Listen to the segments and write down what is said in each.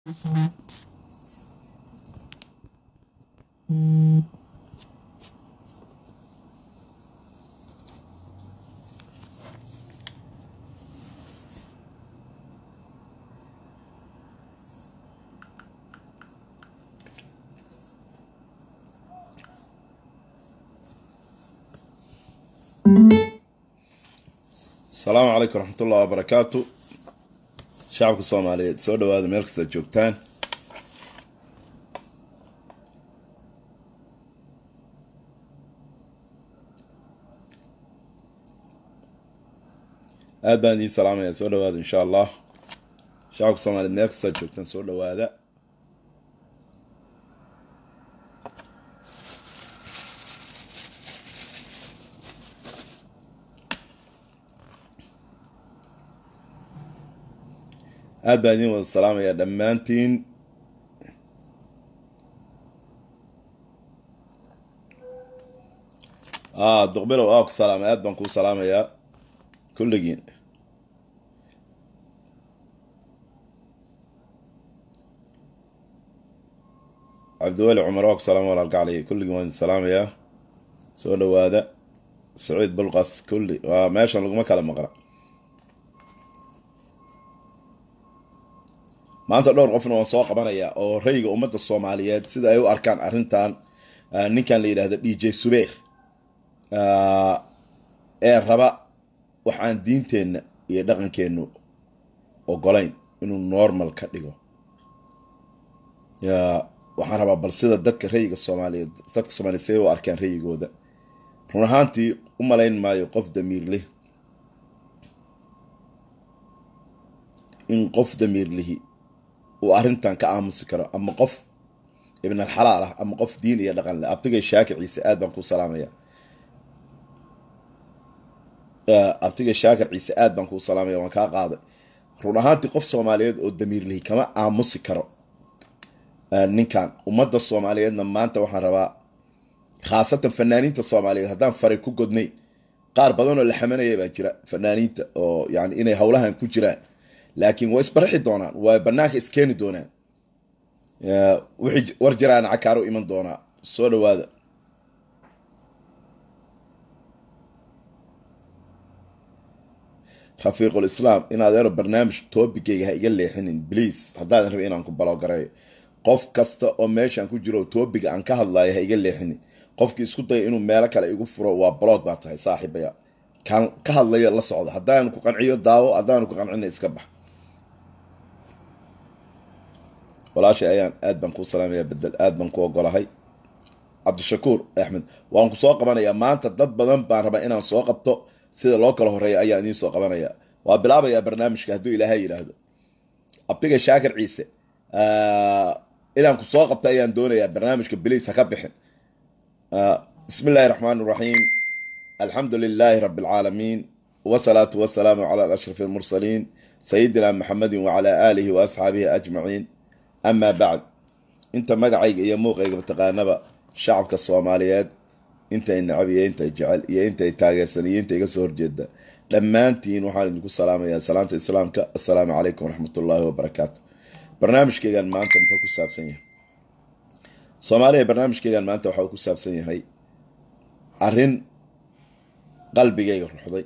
السلام عليكم ورحمة الله وبركاته. شعبك الصومالي سو دhowaada meel kasta joogtaan. aad baan idin salaamaya soo dhowaada insha Allah. shacabka Soomaaliyeed meel kasta joogtaan soo dhowaada. aad baan idin wada salaamaya dhammaantiin. duqbilow ku salaamay aad baan ku salaamayaa kulligiin. cabdiweli cumar ku salaam walaalka calay kulligiin waan idin salaamayaa soo dhowaada. saciid bulqas kulli waa meeshan laguma kala maqra. maanta dhowr qofna waan soo qabanayaa oo rayga ummadda Soomaaliyeed sida ay u arkaan arrintan. ninkan la yiraahdo DJ Subeer ee raba waxaan diinteena iyo dhaqankeenu ogolayn inuu normal ka dhigo. waxaan rabaa bal sida dadka rayga Soomaaliyeed say u arkaan raygooda. run ahaantii u malayn maayo qof damiir leh in qof damiir lihi uu arrintan ka aamusi karo, ama qof ibn al-xalaal ah ama qof diin iyo dhaqan leh. abtigay Shaakir Ciise aad baan ku salaamaya. abtigay Shaakir Ciise aad baan ku salaamaya waan ka qaaday. run ahaantii qof Soomaaliyeed oo damiir lihi kama aamusi karo ninkan. ummadda Soomaaliyeedna maanta waxaan rabaa khaasatan fanaaniinta Soomaaliyeed haddaan faray ku godnay qaar badan oo la xamanaya baa jira fanaaniinta oo yani inay howlahan ku jiraan, laakiin way isbarxi doonaan, way banaanka iskeeni doonaan. wixii war jiraan cakaaro iman doonaa. soo dhowaada. rafiiqul islaam inaad ero barnaamij toobigayga ha iga leexinin please. haddaadan rabin inaan ku baloogareeyo qof kasta oo meeshan ku jiro toobiga aan ka hadlayo ha iga leexinin. qofkii isku daya inuu meelo kale igu furo waa blood baa tahay saaxiibaya. kan ka hadlayo la socda. haddaan ku qanciyo daawo, haddaan ku qancina iska bax. walaashay ayaan aad baan ku salaamaya bedel aad baan ku ogolahay. cabdishakuur axmed waan ku soo qabanayaa maanta. dad badan baan rabaa inaan soo qabto, sida loo kala horeeya ayaan idiin soo qabanayaa. waa bilaabayaa barnaamijka hadduu ilaahay yidhaahdo. abtiga Shaakir Ciise inaan ku soo qabto ayaan doonayaa barnaamijka biliis ha ka bixin. بسم الله الرحمن الرحيم الحمد لله رب العالمين والصلاة والسلام على أشرف المرسلين سيدنا محمد وعلى آله وأصحابه أجمعين. أما بعد انت مقعيق يا موقعيق بتقانبا شعبك الصوماليات انت النعبي انت الجعل يا انت التاقرسني انت يقصور جدا لما انتين وحال نقول السلام يا سلامة السلامك السلام عليكم ورحمة الله وبركاته. برنامج كيغان ما انت محوكو سابسنيه Soomaaliya barnaamijkeegan maanta waxa uu ku saabsan yahay arrin qalbigayga ruxday.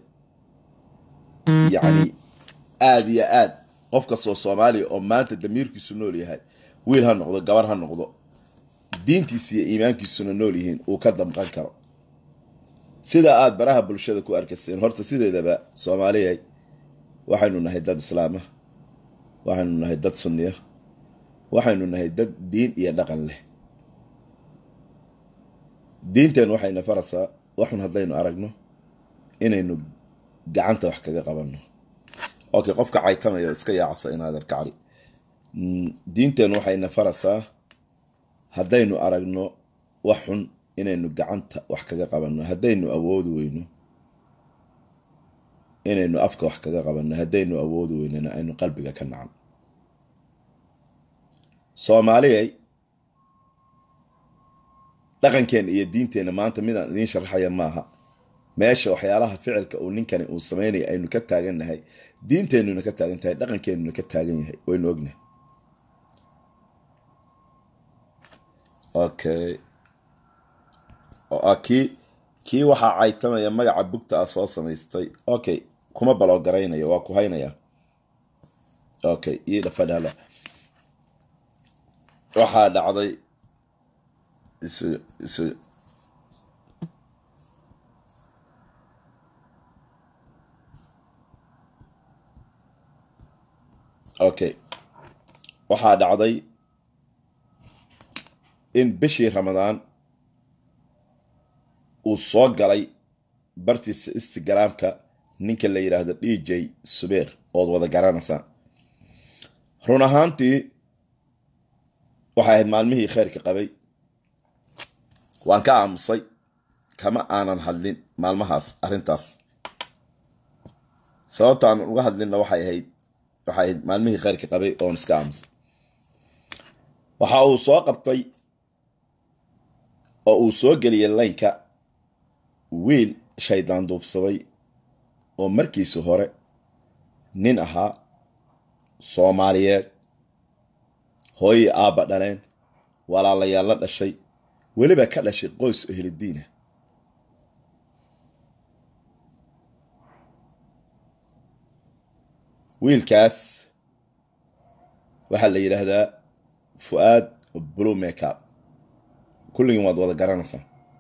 yani aad iyo aad qof kastoo Soomaaliya oo maanta damiirkiisu nool yahay, wiil ha noqdo gabar ha noqdo, diintiisa iyo iimaankiisuna nool yihiin uu ka damqan karo. sida aad baraha bulshada ku arkayseen, horta sideedaba Soomaaliya waxaynu nahay dad islaam ah, waxaynu nahay dad sunni ah, waxaynu nahay dad diin iyo dhaqan leh. diinteen waxayna farasaa waxun haddaynu aragno inaynu gacanta wax kaga qabanno. okay, qofka caytamaya iska yaacsa inaad arkacali. diinteen waxayna farasaa haddaynu aragno wax xun inaynu gacanta wax kaga qabanno. haddaynu awoodi weyno inaynu afka wax kaga qabanno, haddaynu awoodi weynana aynu qalbiga ka nacan. Soomaaliyay dhaqankeena iyo diinteena maanta midaan idiin sharaxaya maaha. meesha waxyaalaha ficilka uu ninkani uu sameynaya aynu ka taagannahay, diinteenuna ka taagan tahay, dhaqankeenuna ka taagan yahay, waynu ognahay. okay kii waxaa caytamaya magaca bugta ah soo samaystay okay kuma baloogaraynayo waa ku haynaya okay ii dhafadhala waxaa dhacday isu okay waxaa dhacday in bishii ramadaan uu soo galay bartiisa instagramka ninka la yidhaahdo DJ Subeer ood wada garanaysaa run ahaantii waxay ahayd maalmihii khayrka qabay waan ka aamusay kama aanan hadlin maalmahaas arrintaas sababta aan uga hadlinna waxay ahayd maalmihii khayrka qabay oon iska aamusay waxa uu soo qabtay oo uu soo geliyay laynka wiil shaydaan duufsaday oo markiisu hore nin ahaa Soomaaliyeed hooyo aabba dhaleen walaalayaal la dhashay weliba ka dhashay qoys ehludiin ah wiilkaas waxaa la yidhaahdaa Fuad Blue Makeup kulligiin waad wada garanaysaa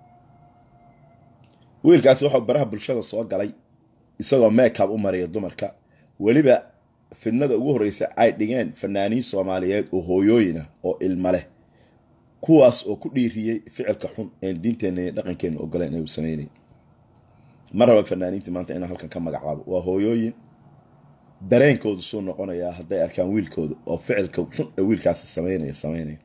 wiilkaas wuxuu baraha bulshada soo galay isagoo makeup u mariya dumarka weliba fidnada ugu horeysa ay dhigeen fanaaniin Soomaaliyeed oo hooyooyin ah oo ilma leh kuwaas oo ku dhiiriyay ficilka xun ee diinteena iyo dhaqankeena ogoleen inay u sameeyeen maraba fanaaniinta maanta inaan halkan ka magacaabo waa hooyooyin dareenkoodu soo noqonaya hadday arkaan wiilkooda oo ficilka xun ee wiilkaas sameynaya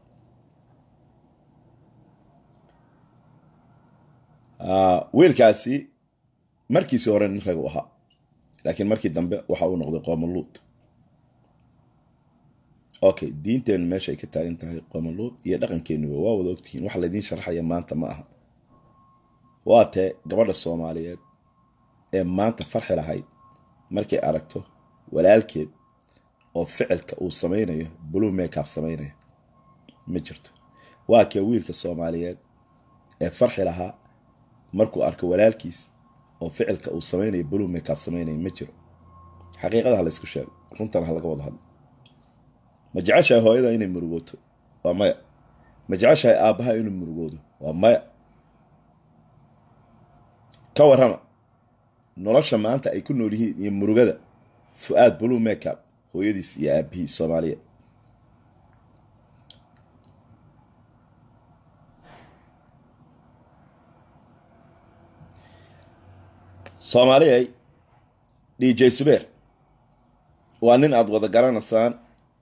wiilkaasi markiisii hore nin rag u ahaa laakiin markii dambe waxa uu noqday qoomaluud okay diinteenu meesha ay ka taagan tahay qoomaluud iyo dhaqankeenuba waa wada ogtihiin wax laydin sharaxaya maanta ma aha waa tee gabadha Soomaaliyeed ee maanta farxi lahayd markay aragto walaalkeed oo ficilka uu sameynayo blue makeup sameynaya ma jirto waa kee wiilka Soomaaliyeed ee farxi lahaa markuu arko walaalkiis oo ficilka uu sameynayo blue makeup sameynaya ma jiro xaqiiqada la isku sheego runtan laga wada hadlo ma jeceshahay hooyada inay murugooto waa maya ma jeceshahay aabaha inuu murugoodo waa maya ka warrama nolosha maanta ay ku nool yihiin iyo murugada Fuad Blue Makeup hooyadiis iyo aabihii Soomaaliyeed Soomaaliyeed DJ Subeer waa nin aad wada garanaysaan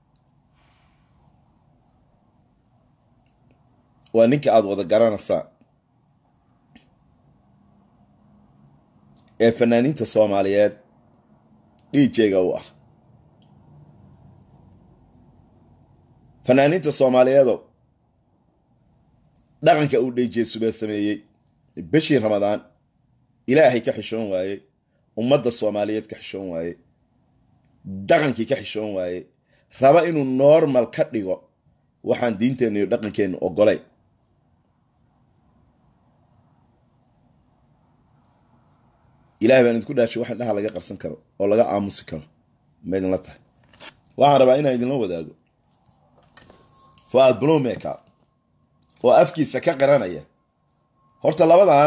waa ninka aad wada garanaysaan ee fanaaniinta Soomaaliyeed DJ-ga u ah fanaaniinta Soomaaliyeed dhaqanka uu DJ Subeer sameeyay bishii Ramadaan ilaahay ka xishoon waayay ummadda Soomaaliyeed ka xishoon waayay dhaqankii ka xishoon waayay raba inuu normal ka dhigo waxaan diinteena iyo dhaqankeena ogolay ilaahay baan idinku dhaashay waxaan dhaha laga qarsan karo oo laga aamusi karo ma idin la tahay waxaan rabaa inaan idinla wadaago Fuad Blue Makeup oo afkiisa ka qaranaya horta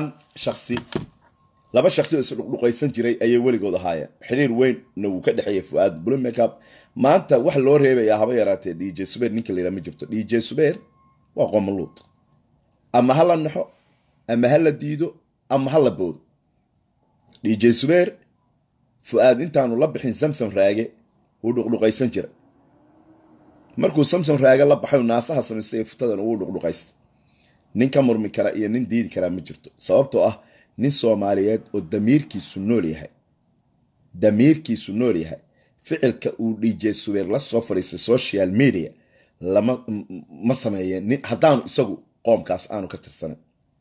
laba shakhsi oo isdhuqdhuqaysan jiray ayay weligood ahaayeen xiriir weyn uu ka dhaxeeyay Fuad Blue Makeup maanta wax loo reebaya haba yaraatee DJ Subeer ninka la yiraahdo ma jirto DJ Subeer waa qoomaluud ama hala naxo ama hala diido ama hala boodo DJ Subeer Fuad intaanu la bixin Samsam raage uu dhuqdhuqaysan jiray markuu Samsam raage la baxay naasaha samaystay futadan uu dhuqdhuqaystay nin ka murmi kara iyo nin diidi kara ma jirto sababtoo ah nin Soomaaliyeed oo damiirkiisu nool yahay ficilka uu DJ Subeer la soo fariisay social media ma sameeyeen haddaanu isagu qoomkaas aanu ka tirsanin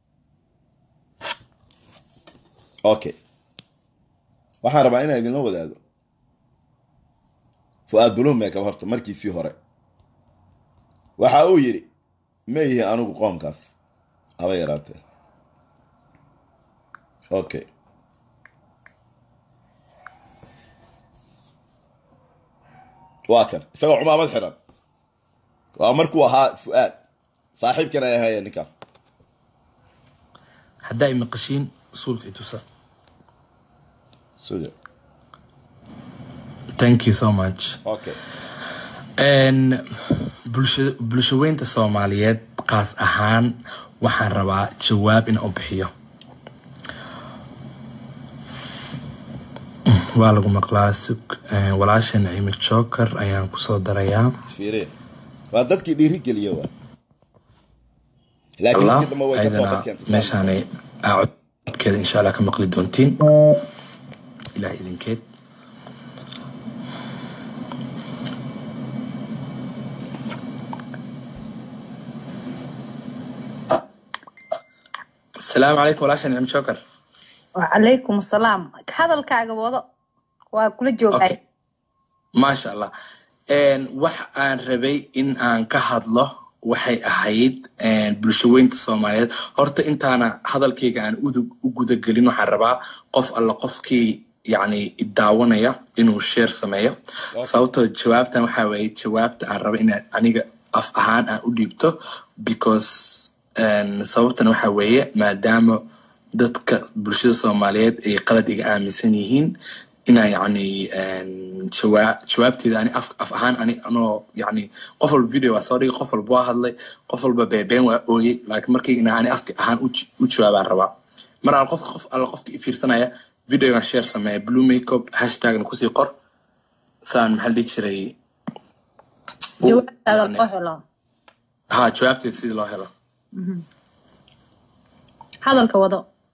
okay waxaan rabaa inaan idinla wadaago Fuad Blue Makeup horta markiisii hore waxa uu yiri ما هي أنا قوم كاس هذا يراته أوكي واكر سوى عمامة حرام وأمركوا ها فؤاد صاحب كان يا هاي النكاس حدائي مقشين صولك إتوسا سوري thank you so much أوكي and bulshaweynta Soomaaliyeed qaas ahaan waxaan rabaa jawaab in uu bixiyo waa lagu maqlaa sug walaashan Naciime Joker ayaan ku soo darayaa fiiree waa dadkii dhiiri geliyo waa laakiin Allah inta ma way ka aydana toobadkeentay meeshaanay codkeeda insha Allah ka maqli doontiin ilaa idinkeed السلام عليكم walaashan Naciime Joker وعليكم السلام hadalkaaga wado waa kula joogay ما شاء الله wax aan rabay in aan ka hadlo waxay ahayd bulshaweynta Soomaaliyeed horta intaana hadalkayga aan u guda gelin waxaan rabaa qof alla qofkii yani daawanaya inuu share sameeyo sababtoo jawaabtan waxa weeye jawaabta aan rabay in aniga af ahaan aan u dhiibto because sababtan waxa weeye maadaama dadka bulshada Soomaaliyeed ay qalad iga aaminsan yihiin ina yani jawaabteeda ani af ahaan ani anoo yani qof walba video waa soo dhigay qof walba waa hadlay qof walba beebeen waa ooyay laakiin markii ina ani afka ahaan u jawaabaan rabaa mar qof alla qofka fiirsanaya videogan share sameeya blue makeup hashtagna kusii qor saan maxaa dhihi jiray jawaabtaada loo helo ha jawaabteeda sidii loo helo hadalka wado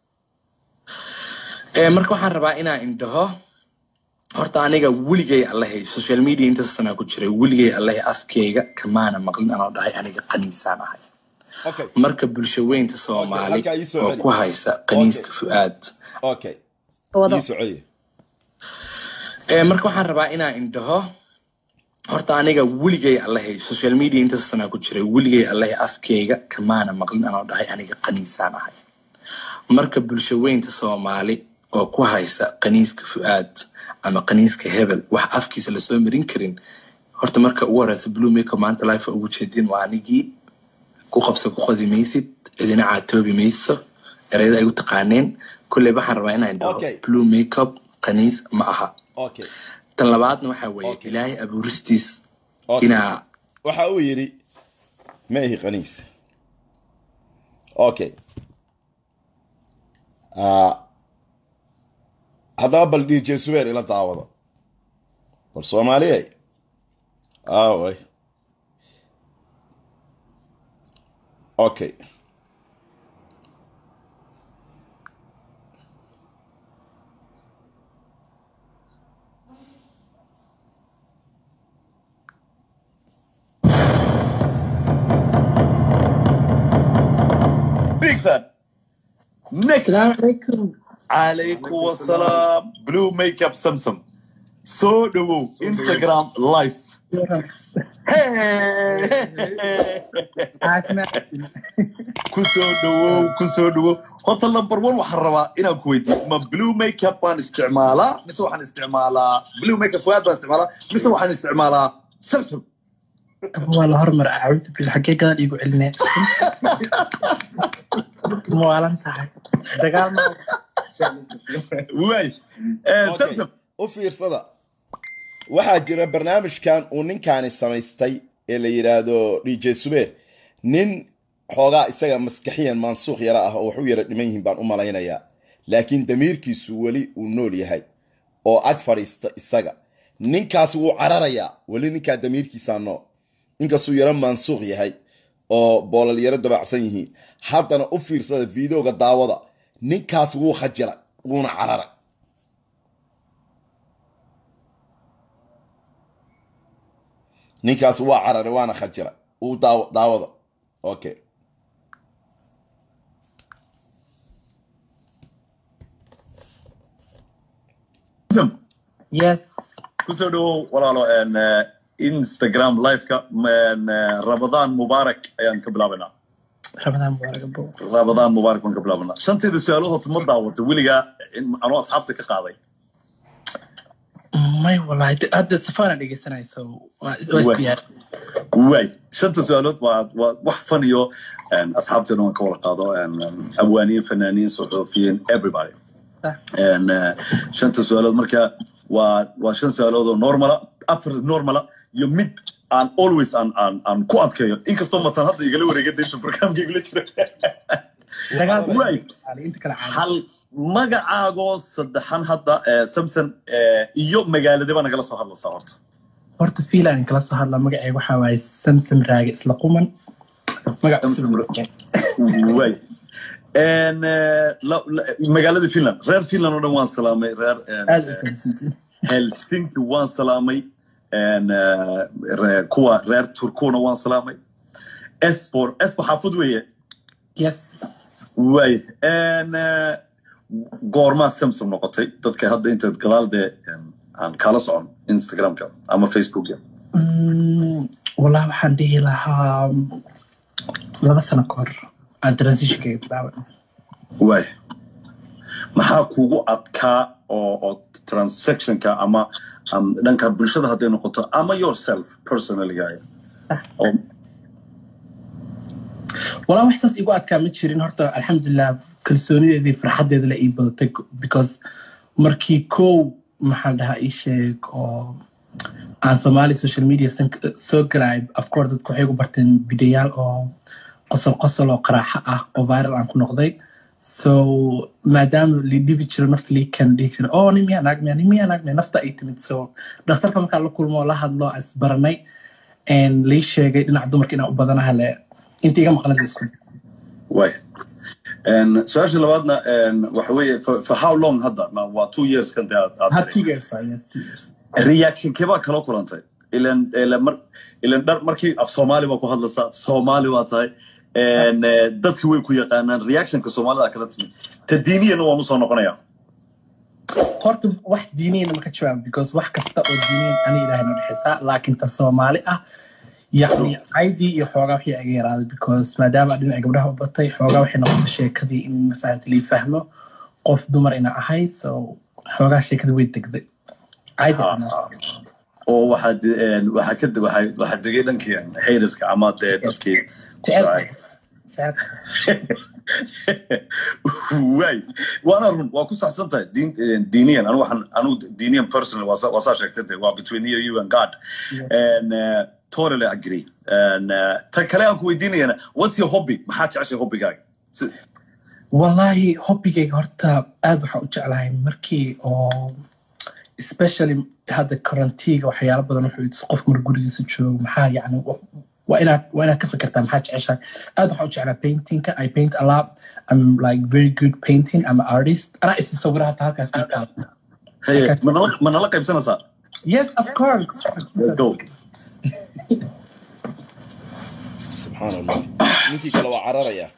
marka waxaan rabaa inaan indhaho horta aniga weligay allahay social media inta sana ku jiray weligay allahay afkeyga kamaana maqlin anoo dhahay aniga qaniisaan ahay okay marka bulshaweynta Soomaali oo ku haysa qaniiska Fuaad okay wado Socodiye marka waxaan rabaa inaan indhaho horta aniga weligay allahay social media inta sana ku jiray weligay allahay afkeyga kamaana maqlin anoo dhahay aniga qaniisaan ahay marka bulshaweynta Soomaali oo ku haysa qaniiska Fuaad ama qaniiska Hebel wax afkiisa la soo marin karin horta marka ugu horeysa blue makeup maanta live ugu jeedin waa anigii ku qabso ku qadimaysid idina caatoobi mayso erayda ay u taqaaneen kulli waxaan rabaa inaan dhaho blue makeup qaniis ma aha okay tan labaadna waxa weeye ilaahay abuuristiis ina waxa uu yiri ma ihi qaniis okay هذا بل دي جي سوير إلى تعوضه بالصومالي وي أوكي Big fan. Next. السلام عليكم عليكم السلام بلو ميك اب سمسم سو دو انستغرام لايف كسو دو هوتل نمبر 1 waxaan rabaa inaan ku weydiiyo ma blue makeup baan isticmaalaa mise waxaan isticmaalaa blue makeup Fuaad baan isticmaalaa mise waxaan isticmaalaa Samsung والله هرمر أعود بالحقيقة قال يقول لنا مو على نتاعي دقال ما واي Samsung u fiirsada waxaa jira barnaamijkan uu ninkaani samaystay ee la yiraahdo DJ Subeer nin xoogaa isaga maskaxiyan mansuuq yara ah oo wax u yara dhiman yihiin baan u malaynayaa laakiin damiirkiisu weli uu nool yahay oo ag fariista isaga ninkaas wuu cararayaa weli ninkaa damiirkiisa nool inkastuu yara mansuuq yahay oo boolal yara dabacsan yihiin haddana u fiirsada videoga daawada ninkaas wuu khajira wuuna cararay ninkaas waa cararay waana khajira uu daawada okay يس kusoo dhawow walaalo Instagram live-ka Ramadan Mubarak ayaan ka bilaabanaa. Ramadan Mubarak waan ka bilaabanaa. Shanteeda su'aalood ma daawatay weligaa anoo asxaabta ka qaaday. may wallahi hadda safaan dhegeysanayso waa iskiyaar way shanta su'aalood waa wax fun iyo asxaabteena waan ka wada qaado abwaaniin fanaaniin suxufiyiin everybody shanta su'aalood marka waa shan su'aalood oo afar normal iyo mid aan always aan ku adkeeyo inkastoo matan hadda igala wareegay inta barnaamijka igala jira inta kala hal magacaago saddexan hadda Samson iyo magaaladaba nagala soo hadlaysaa horta fiilan kala soo hadla magacayga waxa waay Samson Raage isla quman way magaalada Finland reer Finland oo dhan waan salaamay reer Helsinki waan salaamay kuwa reer Turkona waan salaamay Espor xaafad weeye yes way goorma Samson noqotay dadka hadda inta galaalde aan kala socon Instagram-ka ama Facebook-ka wallahi waxaan dhihi lahaa 2 sano ka hor aan transition-ka bilaabay way maxaa kugu adkaa oo transaction-ka ama dhanka bulshada hadday noqoto ama yourself personally wallahi wax saas igu adkaa ma jirin horta alxamdulillah kalsoonideedii farxadeeda la ii badatay because markii kow maxaa dhahaa ii sheeg oo aan Somali social media soo galay of course dadku waxay ugu barteen videoyaal oo qosol oo qaraaxa ah oo viral aan ku noqday so maadaama lidibi jiro naf lii kan dhihi jiro oo nimiya naagme nafta ay timid so dhakhtarka markaa la kulmo la hadlo as baranay and lii sheegay dhinaca dumarka inaan u badanaha le inta iga maqnada isku way su'aasha labaadna waxa weeye for how long hadda waa 2 years kan aad 2 years yes 2 years reaction keba kala kulantay ilan dar markii af Soomaali waa ku hadlaysaa Soomaali waa tahay dadku way ku yaqaanaan reaction-ka Soomaalida kala timid tadiiniyana waan u soo noqonayaa horta wax diiniyana ma ka jawaab because wax kasta oo diiniyan ani ilaahay ma dhexaysa laakiin ta Soomaali ah يعني عادي يحوغا في أجيراد because ما دام أدين أجبرها وبطي حوغا وحنا قلت شيء كذي إن مثلا اللي فهمه قف دمر إنا أحي so حوغا شيء كذي ويتكذب عادي أو واحد دقيقة كيان هيرس كعمات تسكي واي وانا واكوس حسنت دينيا انا دينيا personally وصا شكتت between you and God and totally agree and تكلم كويدينيا what's your hobby ما حاجة عشان hobby جاي والله hobby جاي هرتا أدو حاجة مركي أو especially هذا كرنتيج وحياة بدنا نحوي تسقف مرجولي سجوا محا يعني وأنا كفكرت أم حاجة عشان أدو حاجة على painting I paint a lot I'm like very good painting I'm an artist أنا اسمي صورها تاكا اسمي هي من الله كيف سنة صار yes of course let's go سبحان الله نتي كلا عرارية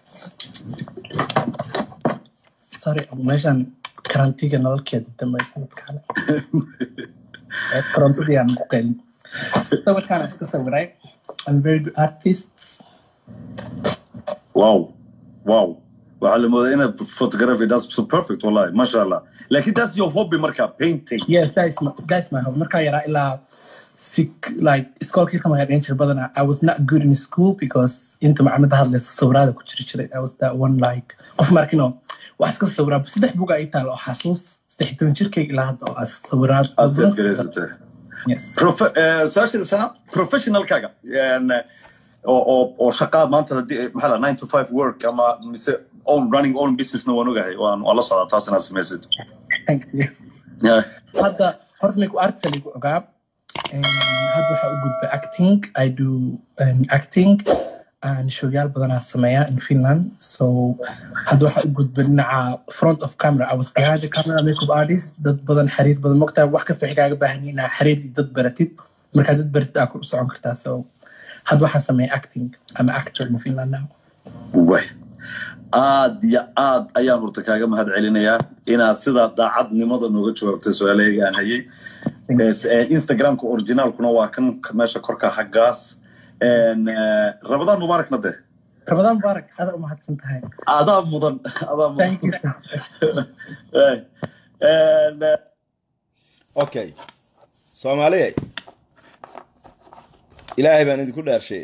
sorry ماشان كرنتيج نالكيد دم يسمى كله كرنتيج يعني مقل صور كان أستوعب I'm very good artist. Wow. وعلى مودينا photography that's so perfect والله ما شاء الله. لكن that's your hobby مركا painting. Yes, that's my hobby. مركا يرى إلا like school كي كمان يعني أنت بدنا I was not good in school because أنت معمد هذا الصورات كتير I was that one like of مركينو وأسكت الصورات بس ده بوجا إيطاليا حاسوس استحتون شركة إلى هذا الصورات. Yes. سؤال السنة professional كاجا يعني أو شغال ما أنت محلا 9 to 5 work أما running own business نوانو جاي والله صار تاسنا سمسد. Thank you. هذا هرتمك وارتس اللي بقى هذا حأقول acting I do acting and شغال بدنا السمايا in Finland so هذا حأقول بنع front of camera I was behind the camera makeup artist ضد بدن حرير بدن مكتب وحكست بحكاية بهنينا حرير ضد برتيب مركز ضد برتيب أكل سعون كرتا so هذا حسمي acting I'm an actor in Finland now. وين aad ayaan horta kaaga mahad celinayaa inaad sida daacadnimada nooga jawaabtay su'aalaha aan hayay Instagramka originalkuna waa kan meesha korka xaggaas Ramadan Mubarak nade Ramadan Mubarak hada uma hadsan tahay adaa mudan thank you so much okay Soomaaliyeed ilaahay baan idinku dhaarshay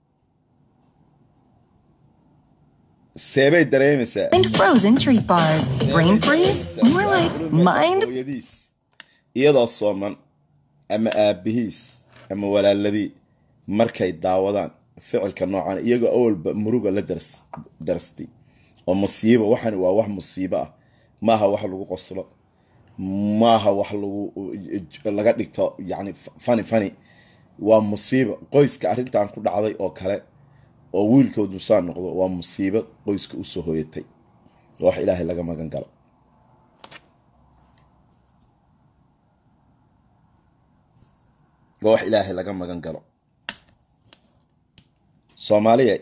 seebay dareemaysaa Think frozen treat bars. Brain freeze? More like mind. iyadoo sooman ama aabihiis ama walaaladii markay daawadaan ficilka noocan iyagoo awalba muruga la darstay oo musiibo waxan waa wax musiibo ah maaha wax lagu qoslo maaha wax laga dhigto yani fani waa musiibo qoyska arrintan ku dhacday oo kale oo wiilkoodu saan noqdo waa musiibo qoyska u soo hooyatay wax ilaahay laga magan galo wax ilaahay laga magan galo Soomaaliyeed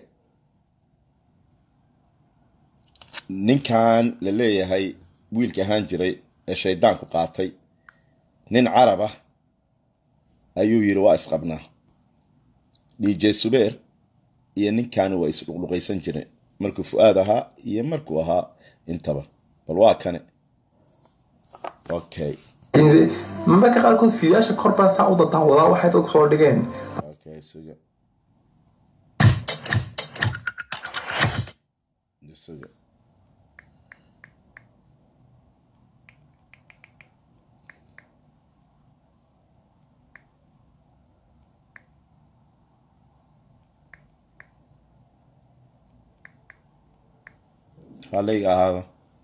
ninkan la leeyahay wiilka ahaan jiray ee shaydaanku qaatay nin carab ah ayuu yiri waa isqabnaa DJ Subeer iyo ninkan waa isluqluqaysan jireen markuu Fuaad ahaa iyo markuu ahaa intaba bal waa kane okay marka qaarkood fiidaasha korba saa u dadaawada waxay dadku soo dhigeen okay suga عليك هذا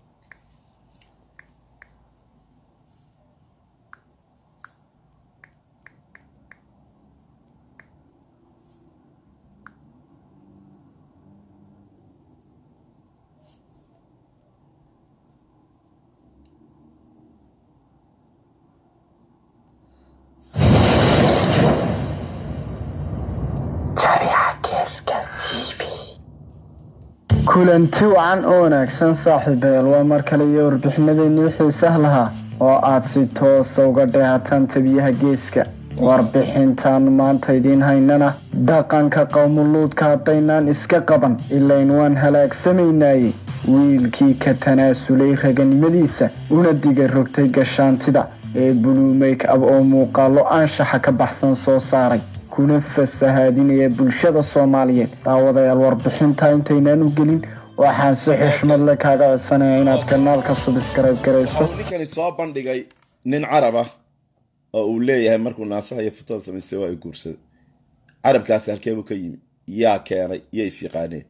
kulanti wacan oo wanaagsan saaxiibayaal waa mar kale iyo warbixinadeennii xiisaha lahaa oo aad si toosa uga dheehataan tabiyaha geeska warbixintaan maanta idiin haynana dhaqanka qowmuluudka haddaynaan iska qaban ilayn waan halaagsamaynaayey wiilkii ka tanaasulay raganimadiisa una diga rogtay gashaantida ee blue make up oo muuqaalo anshaxa ka baxsan soo saaray kuna fasahaadinaya bulshada Soomaaliyeed daawadayaal warbixinta intaynaan u gelin waxaan si xushmad leh kaaga codsanayaa inaad kanaalka subscribe gareyso ninkani soo bandhigay nin carab ah oo uu leeyahay markuu naasaha iyo futada samaystay waa ay guursaday carabkaasi halkee buu ka yimi yaa keenay yaa is yaqaaneen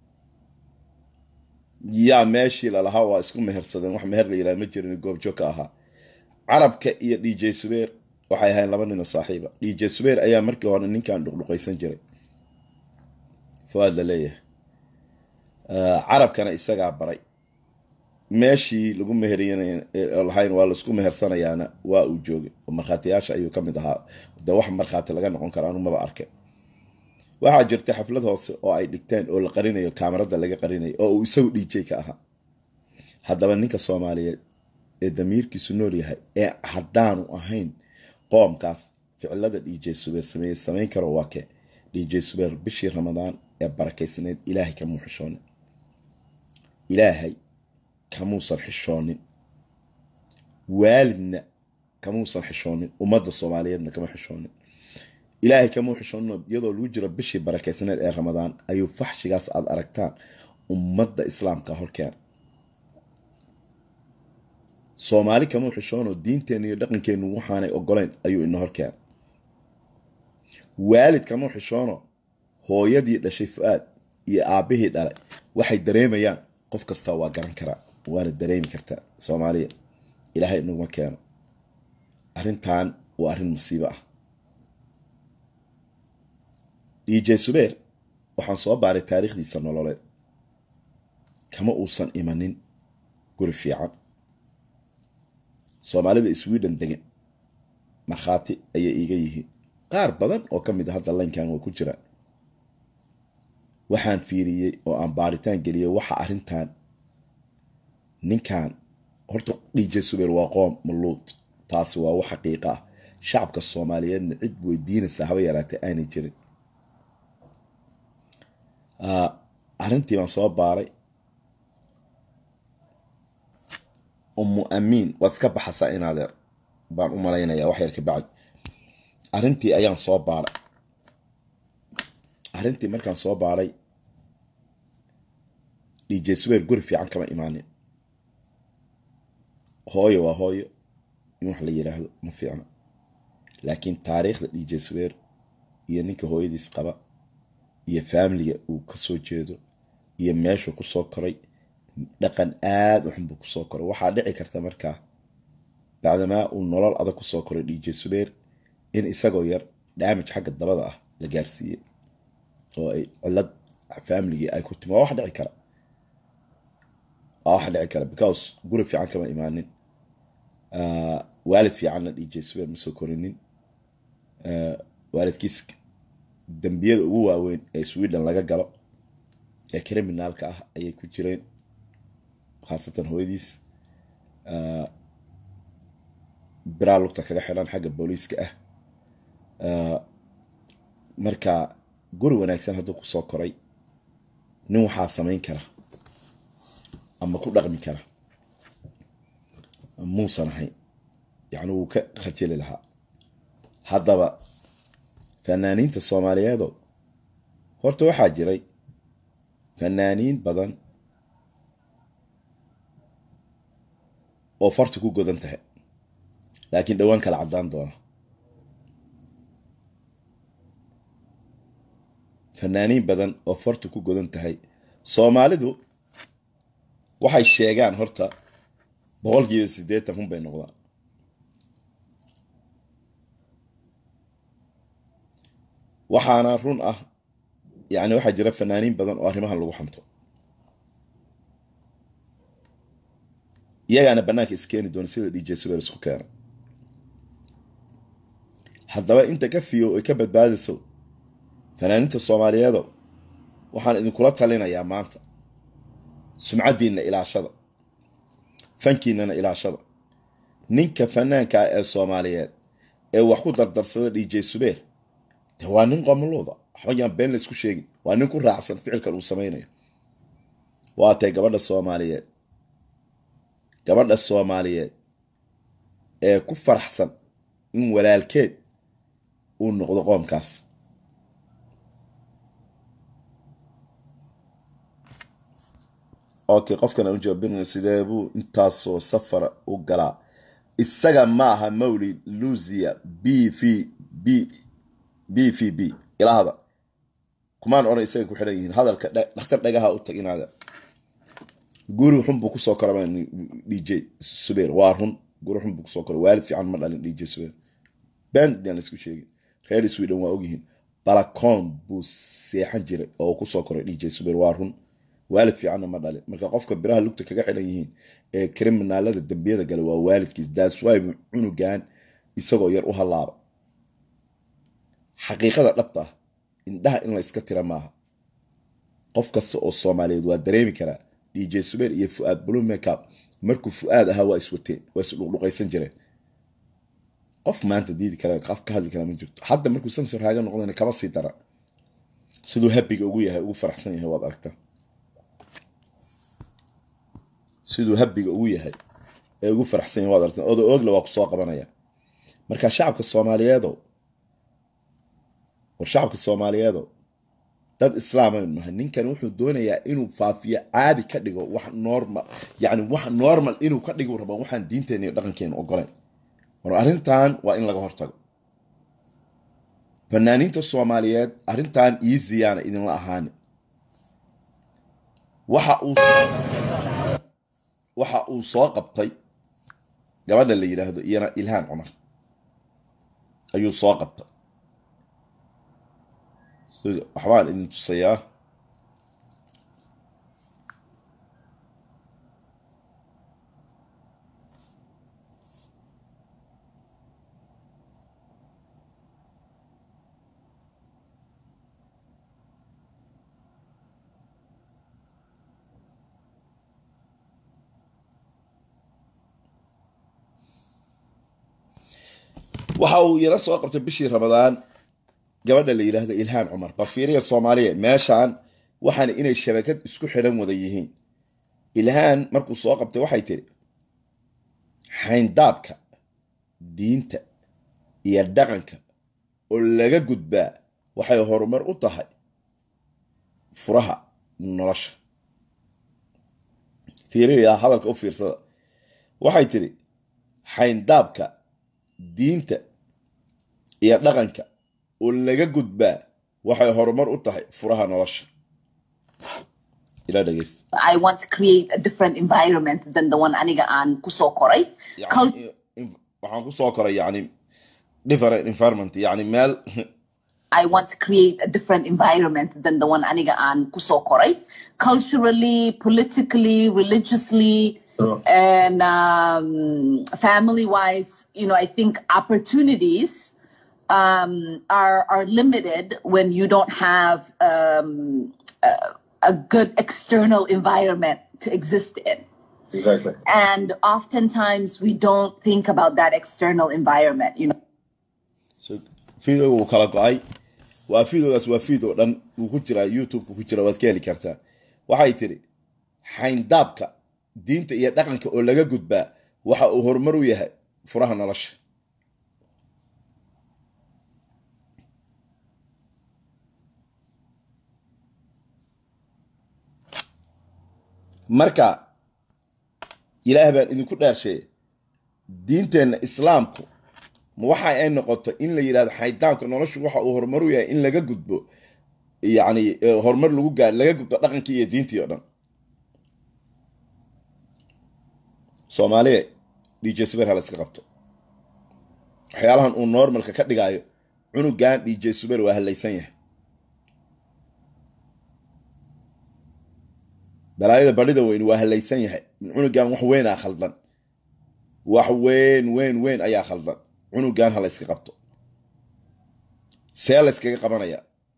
yaa meeshii lalahaa waa isku mehersadeen wax meher la yidhaha ma jirin goobjoog ka ahaa carabka iyo DJ Subeer waxay ahayn laba nin oo saaxiiba DJ Subeer ayaa markii hore ninkan dhuqdhuqaysan jiray Fuaad la leeyahay carabkana isagaa baray meeshii lagu meheriyay lahayn waa la isku mehersanayaana waa uu joogay oo markhaatiyaasha ayuu ka mid ahaa wax markhaati laga noqon karo anu maba arkay waxaa jirtay xaflad hoose oo ay dhigteen oo la qarinayo kaamarada laga qarinayo oo uu isagu DJ ka ahaa haddaba ninka Soomaaliyeed ee damiirkiisu nool yahay ee haddaanu ahayn qoomkaas ficilada DJ Subeer sameyn karo waa kee DJ Subeer bishii Ramadaan ee barakaysnayd ilaahay ka muuxishoonin ilaahay kamuusan xishoonin waalidna kamuusan xishoonin ummadda Soomaaliyeedna kama xishoonin ilaahay ka muuxishoonin iyadoo lagu jiro bishii barakaysnayd ee Ramadaan ayuu faxshigaas aad aragtaan ummadda islaamka horkeen Soomaali kama xishoono diinteena iyo dhaqankeenu waxaanay ogoleen ayuu ina horkeen waalid kama xishoono hooyadii dhashay Fuaad iyo aabihii dhalay waxay dareemayaan qof kasta waa garan karaa waana dareemi kartaa Soomaaliya ilaahay inaguma keeno arrintan waa arrin musiibo ah DJ Subeer waxaan soo baaray taariikhdiisa nololeed kama uusan imanin guri fiican Soomaalida Sweden degan markhaati ayay iiga yihiin qaar badan oo ka mid ah hadda linkan waa ku jira waxaan fiiriyey oo aan baaritaan geliyey waxa arrintan ninkan horta DJ Subeer waa qoom muluud taasi waa wax xaqiiqo ah shacabka Soomaaliyeedna cid weydiinaysa haba yaraatee aanay jirin arrintii baan soo baaray Amiin waad ka baxaysaa inaadeer baan u malaynayaa wax yar ka bacdi arrintii ayaan soo baaray arrintii markaan soo baaray DJ Subeer guri fiican kama imaanin hooyo waa hooyo in wax la yiraahdo ma fiicna laakiin taariikhda DJ Subeer iyo ninka hooyadiis qaba iyo family uu ka soo jeedo iyo meesha ku soo koray dhaqan aad u xun buu ku soo koray waxa dhici karta markaa bacdama uu nolol adag ku soo koray DJ Subeer in isagoo yar damage xagga dabada ah la gaarsiiyay oo ay cilad family ay ku timo wax dhici kara because guri fiican kama imaanin waalid fiican DJ Subeer ma soo korinin waalidkiis dambiyada ugu waaweyn ee Sweden laga galo ee criminalka ah ayay ku jireen khaasatan hooyadiis biraalugta kaga xiran xagga booliiska ah marka guri wanaagsan hadduu ku soo koray nin waxaa samayn kara ama ku dhaqmi kara muusan ahayn yacni wuu ka khajili lahaa haddaba fanaaniinta Soomaaliyeed horta waxaa jiray fanaaniin badan oo farti ku godan tahay laakiin dhawaan kala cadaan doona fanaaniin badan oo farti ku godan tahay Soomaalidu waxay sheegaan horta 80% hun bay noqdaan waxaana run ah yani waxa jira fanaaniin badan oo arrimahan lagu xanto iyagana banaanka iskeeni doona sida DJ Subeer isku keena haddaba inta ka fiyo oo ka badbaadiso fanaaniinta Soomaaliyeed waxaan idinkula talinayaa maanta sumcadiina ilaashada fankiina ilaashada ninka fanaanka ee Soomaaliyeed ee wax ku dardarsada DJ Subeer waa nin qomolooda waxba yaan been la isku sheegin waa nin ku raacsan ficilkan uu sameynayo waa tay gabadha Soomaaliyeed ee ku faraxsan in walaalkeed uu noqdo qoomkaas okay qofkan aan joobin sidee buu intaas oo safar u galaa isaga ma aha Mawlid Luzia BVB ila hada kumaan oran isaga ku xiran yihiin hadalka dhakhtar dhagaha u taginaada guru xun buu ku soo koray DJ Subeer waa run guru xun buu ku soo koray waalid fiican ma dhalin DJ Subeer band la isku sheegay reer Sweden waa ogyihiin balakon buu seexan jiray oo ku soo koray DJ Subeer waa run waalid fiican ma dhalin marka qofka biraha lugta kaga xiran yihiin ee criminalada dambiyada gale waa waalidkiis that's why cunugan isagoo yar u halaaba xaqiiqada dhabta ah indhaha in la iska tira maaha qof kasta oo Soomaaliyeed waa dareemi karaa DJ Subeer iyo Fuad Blue Makeup markuu Fuad ahaa waa iswateen waa isluqluqaysan jireen qof maanta diidi kara qof ka hadli kara ma jirto hadda markuu samsar haaga noqdayna kaba sii dara siduu habiga ugu yahay ugu faraxsan yahay waad aragtaa siduu habiga ugu yahay ee ugu faraxsan yahay waad aragtaa oo ogla waa ku soo qabanaya marka shacabka Soomaaliyeed dad islaamay ma ninkan wuxuu doonayaa inuu faafiyo caadi ka dhigo wax normal inuu ka dhigo rabo waxaan diinteena iyo dhaqankeena ogoleen war arrintan waa in laga hortago fanaaniinta Soomaaliyeed arrintan easy-ana idin la ahaan waxa uu soo qabtay gabadha la yiraahdo iyana Ilhaan Cumar ayuu soo qabtay waxbaan idin tusayaa waxa uu yara soo qabtay bishii ramadaan gabadha la yiraahdo Ilhaan Cumar bal fiiriya Soomaaliya meeshaan waxaan inay shabakad isku xidhan wada yihiin Ilhaan markuu soo qabtay waxay tiri xayndaabka diinta iyo dhaqanka oo laga gudbaa waxay horumar u tahay furaha nolosha fiiriya hadalka u fiirsada waxay tiri xayndaabka diinta iyo dhaqanka oo laga gudbaa waxay horumar u tahay furaha nolosha ila dhageysta I want to create a different environment than the one aniga aan kusoo koray waxaan kusoo koray yani different environment yani meel I want to create a different environment than the one aniga aan kusoo koray culturally, politically, religiously, and family-wise. You know, I think opportunities are limited when you don't have a good external environment to exist in. Exactly. And oftentimes we don't think about that external environment, you know. So video uu kala go'ay waa videogaas waa video dhan uu ku jira YouTube ku jira waad ka heli kartaa waxay tiri xayndaabka diinta iyo dhaqanka oo laga gudbaa waxa uu horumar u yahay furaha nolosha marka ilaahay baan idinku dhaarshay diinteena islaamku ma waxa ay noqoto in la yiraahdo xayndaabka noloshu waxa uu horumar u yahay in laga gudbo yani horumar lagu gaar laga gudbo dhaqankii iyo diintii oo dhan Soomaaliya DJ Super hal iska qabto waxyaalahan uu normalka ka dhigayo cunugan DJ Super waa halaysan yahay balaayada badida weyn waa halaysan yahay cunugan wax weyn ah khaldan wax weyn ayaa khaldan cunugan hal iska qabto see la iskaga qabanaya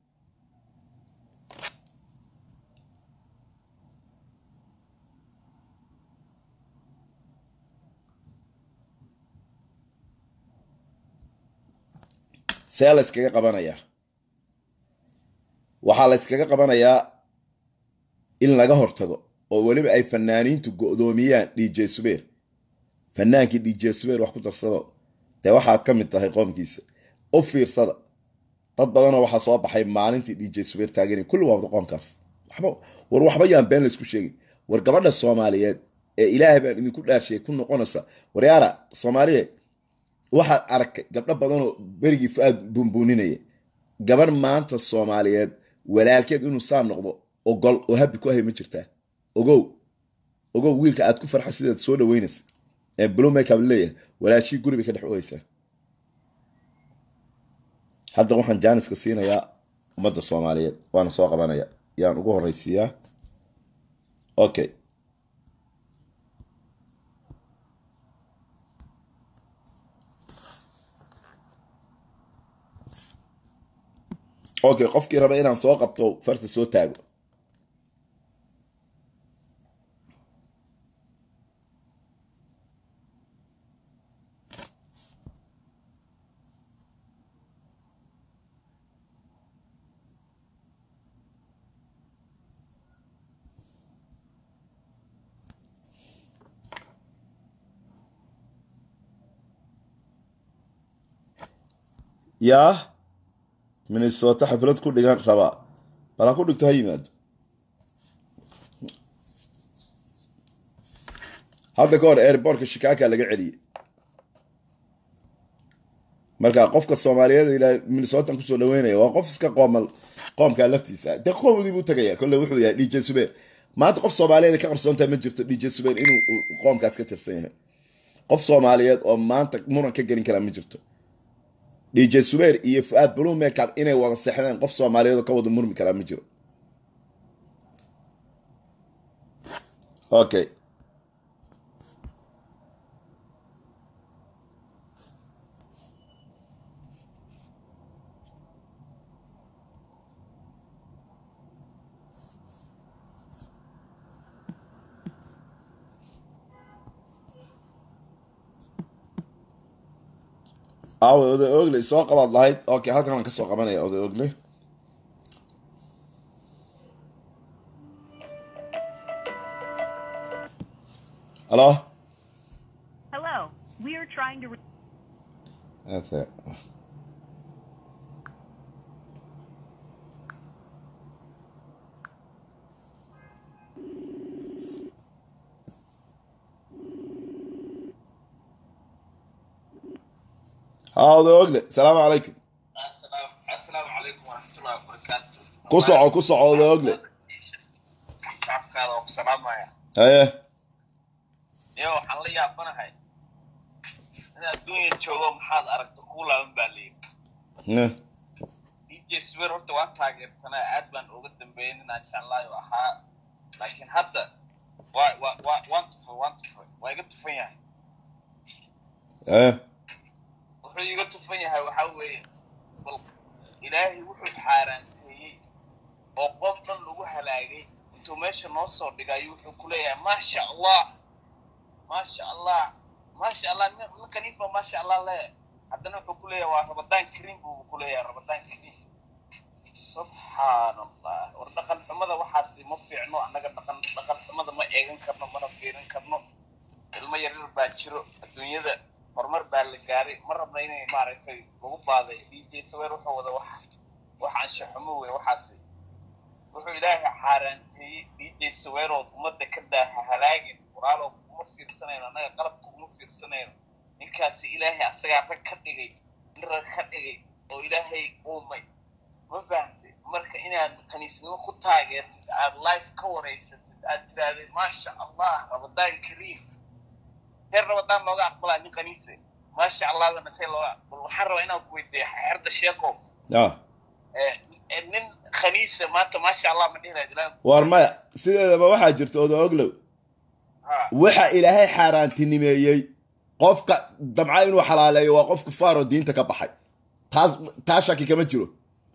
see la iskaga qabanayaa waxaa la iskaga qabanayaa in laga hortago oo weliba ay fanaaniintu go'doomiyaan DJ Super fanaankii DJ Super wax ku darsado dee waxaad ka mid tahay qoomkiisa u fiirsada dad badanoo waxaa soo baxay maalintii DJ Super taaganay kulli waa qoomkaas waxba yaan been la isku sheegin war gabadha Soomaaliyeed ee ilaahay baan idinku dhaarshay ku noqonaysa waryaara Soomaaliyeed waxaad arkay gabdho badanoo berigii Fuad bunbuuninaya gabar maanta Soomaaliyeed walaalkeed inuu saa noqdo ogol oo habi ku ahay ma jirtaa ogow wiilka aad ku farxa sidaad soo dhaweynaysa ee blue makeup leeyahay walaashii guriga ka dhex ooyaysa hadda waxaan jaaniska siinayaa ummadda Soomaaliyeed waana soo qabanaya yaan ugu horeysiiyaa okay qofkii raba inaan soo qabto farta soo taago yaa Minnesota xaflad ku dhigan raba bala ku dhigto ha yimaado hadda ka hor airportka Chicago laga celiyay marka qofka Soomaaliyeed ila Minnesota ku soo dhaweynaya waa qof iska qoomka laftiisa de qoomudii buu tagaya kullu wuxuu yahay DJ Super maanta qof Soomaaliyeed ka qarsoonta ma jirto DJ Super inuu qoomkaas ka tirsan yahay qof Soomaaliyeed oo maanta muran ka gelin kara ma jirto DJ Super iyo Fuad Blue Makeup inay wada saxdaan qof Soomaaliyeed ka wada murmi kara ma jiro okay oday ogle soo qabaad lahayd okay halkan aan ka soo qabanaya oday ogle hello we are trying to that's it هذا وقله السلام عليكم السلام عليكم ورحمة الله وبركاته كسع هذا وقله شعبك هذا وسلام يا ايه يو حن لي يابنا هاي أنا الدنيا تشوفهم حال أركت كولا من بالي يجي سوير ورت واتاجر أنا أدبن وقدم بيننا إن شاء الله وها لكن حتى وانتفو ويقد فيها ايه wuxuu iga tufan yahay waxa weeye bal ilaahi wuxuu xaaraantay oo qof dhan lagu halaagay intuu meesha noo soo dhigay wuxuu ku leeyahay maasha Allah kaniifba maasha Allah le haddana wuxuu ku leeyahay waa Ramadaan Kariim buu ku leeyahay Ramadaan Kariim subhanallah war dhaqan xumada waxaas ma fiicno anaga dhaqan xumada ma eegan karno mana fiirin karno ilmo yar baa jiro adduunyada hormar baa la gaaray mar rabna inay maaragtay lagu baaday DJ Saweer wuxuu wada waxaan shaxumo weey waxaas wuxuu ilaahay xaaraantay DJ Saweer oo umada ka daaha halaagin walaalo kuma fiirsanayno anaga qalabka kuma fiirsanayno ninkaasi ilaahay asaga rag ka dhigay oo ilaahay uumay ma fahamtay marka inaad kaniisnimo ku taageertid aad live ka wareysatid aad tiraahdo maasha Allah Ramadaan Kariim Ramadan looga aqbalay nin kaniise ma sha Allah dana say loo waxaan rabaa inaan ku weydiiyo xirda sheeko nin kaniise maanta ma sha Allah ma dhihnaa war ma sideedaba waxa jirto oo oglow waxa ilaahay xaaraantinimeeyay qofka dabca inuu xalaaleeyo waa qofka faaro diinta ka baxay taas shaki kama jiro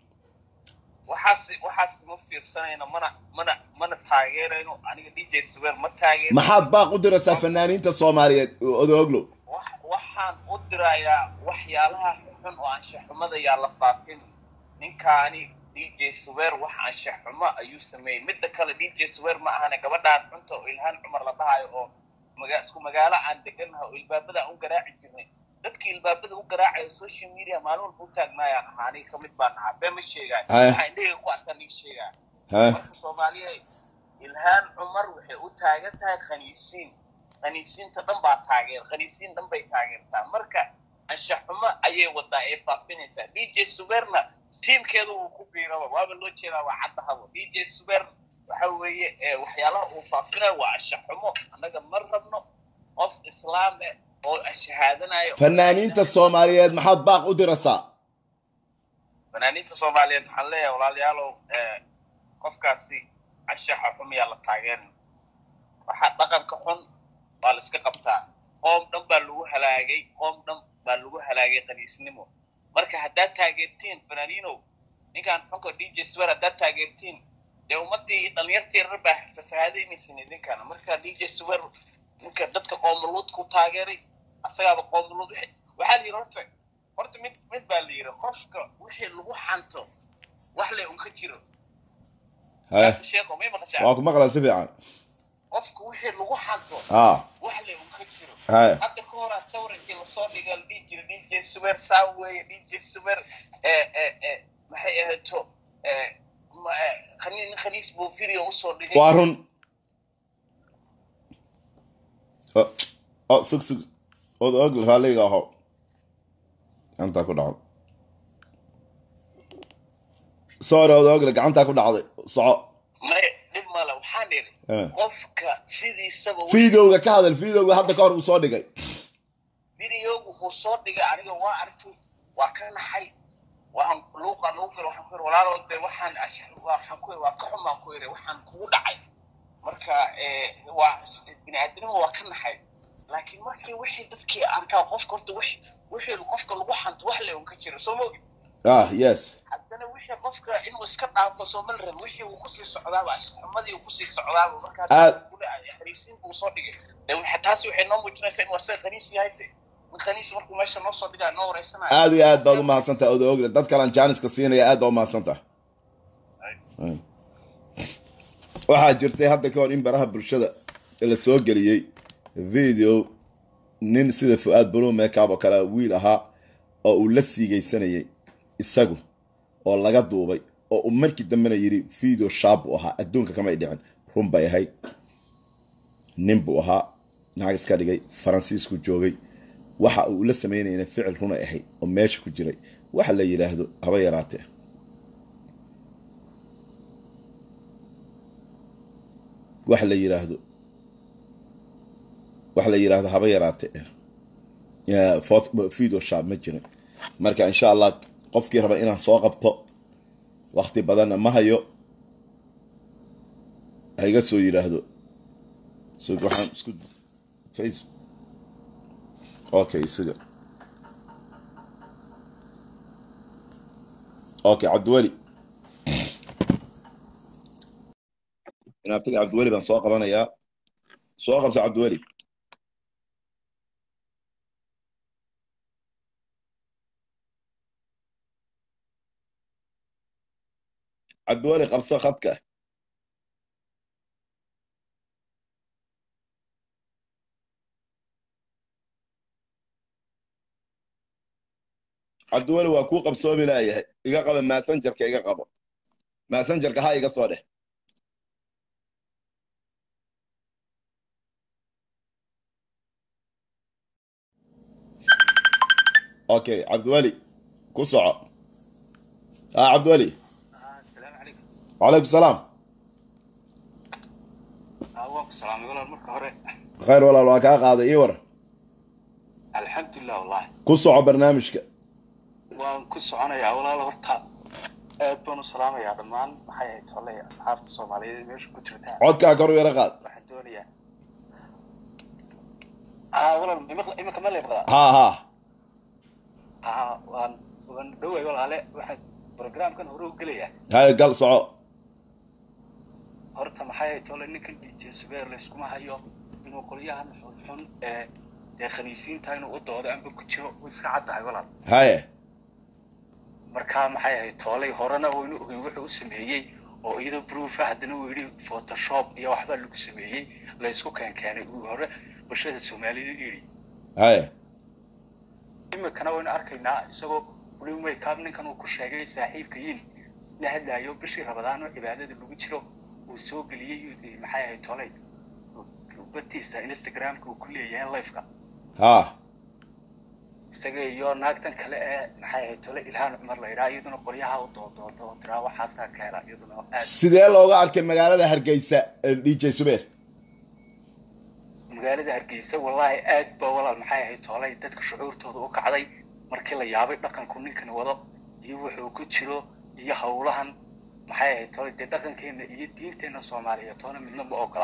waxaas ma fiirsanayna mana taageerayno aniga DJ Saweer ma taageero maxaad baaq u diraysaa fanaaniinta Soomaaliyeed odoglo waxaan u dirayaa waxyaalaha xun oo aan shaxumada yaa la faafin ninkaani DJ Saweer wax aan shaxuma ayuu sameeyay mid kale DJ Saweer ma ahana gabadhaan xunta oo Ilhaan Cumar la dhahayo oo isku magaalo aan deganahay oo ilbaabada u garaaci jirnay dadkii ilbaabada u garaacay social media maalin buu taagnaayaan ahaani kamid baan ahaa bema sheegay waxa indhaha ku arkaan sheegay marka Soomaaliya Ilhaan Cumar waxay u taagan tahay khaniisiinta dhan baa taageer khaniisiin dhan bay taageertaa marka anshaxuma ayay wadaa ee faafinaysa DJ Saweerna teamkeedu uu ku biiraba waaba loo jeedaa waa cadahabo DJ Saweer waxa weeye waxyaalaha uu faafinayo waa anshaxumo anaga mar rabno qof islaam oo shahaadanayo fanaaniinta Soomaaliyeed maxaad baaq u diraysaa fanaaniinta Soomaaliyeed waxaan leeyahay walaalayaalow qofkaasi anshaxa xumiya la taageerin waxa dhaqanka xun baa la iska qabtaa qoom dhan baa lagu halaagay qaniisnimo marka haddaad taageertiin fanaaniinow ninkaan xunka DJ Saweer haddaad taageertiin dee ummadii dhalinyartii rabaa fasahaadaynaysan idinkana marka DJ Saweer ninka dadka qoomuluud ku taageeray asagaaba qoomuluud waxaa la yiri horta mid baa la yiri qofka wixii lagu xanto wax le un ka jiro waa ku maqlaa si fiican qofka wixii lagu xanto wax le un ka jiro hadda ka hor aad sawirkii la soo dhigay DJ Saweer saaweeye DJ Saweer maxay ahaato khaniis buu video u soo dhigay waa run sug ogl raaliga aho gacantaa ku dhacday sorry ogl gacantaa ku dhacday soco dhib male waxaan iri qofka sidiisaba videoga ka hadal videoga hadda ka hor uu soo dhigay videoga uu soo dhigay aniga waa arkay waa ka naxay waxaan luuqa waxaan ku walaalo waxaan waa ka xumaan ku iri waxaan kugu dhacay marka waa bini'aadamku waa ka naxay laakiin markii wixii dadkii arkaa qofka horta wixii qofka lagu xanto wax le uu ka jiro soo moogi yes haddana wixii qofka inuu iska dhaafo soo mal rab wixii uu ku sii socdaaba xumadii uu ku sii socdaaba marka xariisin buu soo dhigay taasi waxay noo muujinaysaa inuu asaga qaniis yahay khaniis markuu meesha noo soo dhigaa noo wareysanayo aad iyo aad baad u mahadsantahay ood ogle dad kale aan jaaniska siinaya aad baa u mahadsantahay waxaa jirtay hadda ka hor in baraha bulshada la soo geliyey video nin sida Fuad Bulu Makeup oo kale wiil ahaa oo uu la siigaysanayay isagu oo laga duubay oo uu markii dambena yiri video shaab u ahaa adduunka kama dhicin run bay ahayd nin buu ahaa naag iska dhigay Faransiisku joogay waxa uu la sameynayna ficil run ay ahayd oo meesha ku jiray waxa la yiraahdo haba yaraatee waxa la yiraahdo haba yaraatee video shaab ma jirin marka insha Allah qofkii raba inaan soo qabto waqti badan ma hayo ayga soo yiraahdo soo waxaan isku face okay sida okay Abdulwali ina figa Abdulwali baan soo qabanayaa soo qabso Abdulwali Abdulwali qabso khadka Abdulwali waa ku qabsoomi laayahay iga qaba messengerka iga qabo messengerka ha iga soo dheh okay Abdulwali ku soco Abdulwali وعليكم السلام وعليكم السلام والله marka hore خير والله waa ka qaaday ii war alxamdulillah wallahi ku soco barnaamijka waan ku soconayaa walaal horta aad baan u salaamayaa dhammaan maxay ahayd tolay asxaabta Soomaaliyeed meesha ku jirta codka kor u yara qaad waxaan doonayaa walaal imika ma leebqada waan dhoway walaale waxaan programkan hore u gelayaa hay gal soco horta maxay ahayd tolay ninkan DJ Subeer la iskuma hayo inuu qolyahan xun ee khaniisiinta inuu u doodo amba ku jiro iska caddahay walaal haye markaa maxay ahayd toolay horena oo inuu ogeey wuxuu u sameeyey oo iyadoo proof haddana uu yidhi photoshop iyo waxba lagu sameeyey la isku keenay uu hore bulshada Soomaaliyeed yidhi haye imikana waynu arkaynaa isagoo weli makeup ninkan uu ku sheegay saaxiibkayin la hadlayo bishii Ramadaan oo cibaadada lagu jiro uu soo geliyay maxay ahayd toolay bartiisa Instagram-ka uu ku leeyahay live-ka isaga iyo naagtan kale ee maxay ahayd tole Ilhaan Umar la yiraahdo iyaduna qoryaha u doodo tiraa waxaasa ka hela iyaduna sidee looga arkay magaalada Hargeysa DJ Subeer magaalada Hargeysa wallahi aad baa walaal maxay ahayd tole dadka shucuurtooda u kacday markii la yaabay dhaqanku ninkan wado iyo wuxuu ku jiro iyo hawlahan maxay ahayd tole dhaqankeena iyo diinteena Soomaaliyeed toona midna ma ogola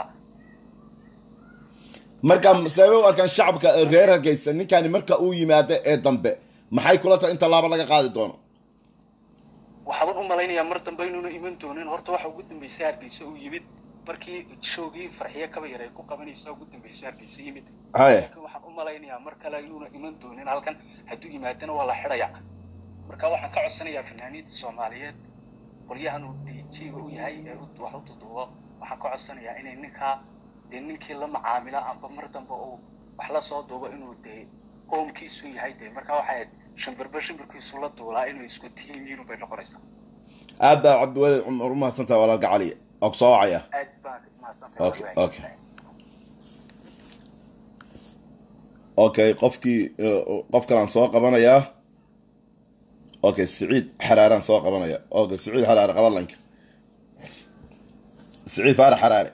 marka sabab arkan shacabka reer Hargeysa ninkani marka uu yimaado ee dambe maxay kula tahay inta laaba laga qaadi doono waxaan u malaynayaa mar dambe inuu iman doonin horta waxa ugu dambeysay Hargeysa uu yimid markii showgii farxiye kaba yaray ku qabanaysa ugu dambeysay Hargeysa yimid laakiin waxaan u malaynayaa mar kale inuu iman doonin halkan hadduu yimaadana waa la xidhayaa marka waxaan ka codsanayaa fanaaniinta Soomaaliyeed qolyahan uu DJ-ga u yahay ee wax u duubo waxaan ka codsanayaa inay ninka ninkii la macaamila amba mar dambe oo wax la soo duubo inuu qoomkiisu yahay marka waxay shimbirkiisu la duulaa inuu isku tiimiyo bay noqonaysaa aad baa Abdulwali Umar ma santa walaal gacaliya oo soo wacaya aad baa ma santa okay qofkan aan soo qabanayaa okay Saciid Xaraaran soo qabanaya okay Saciid Xaraare qabanlanka Saciid Faarax Xaraare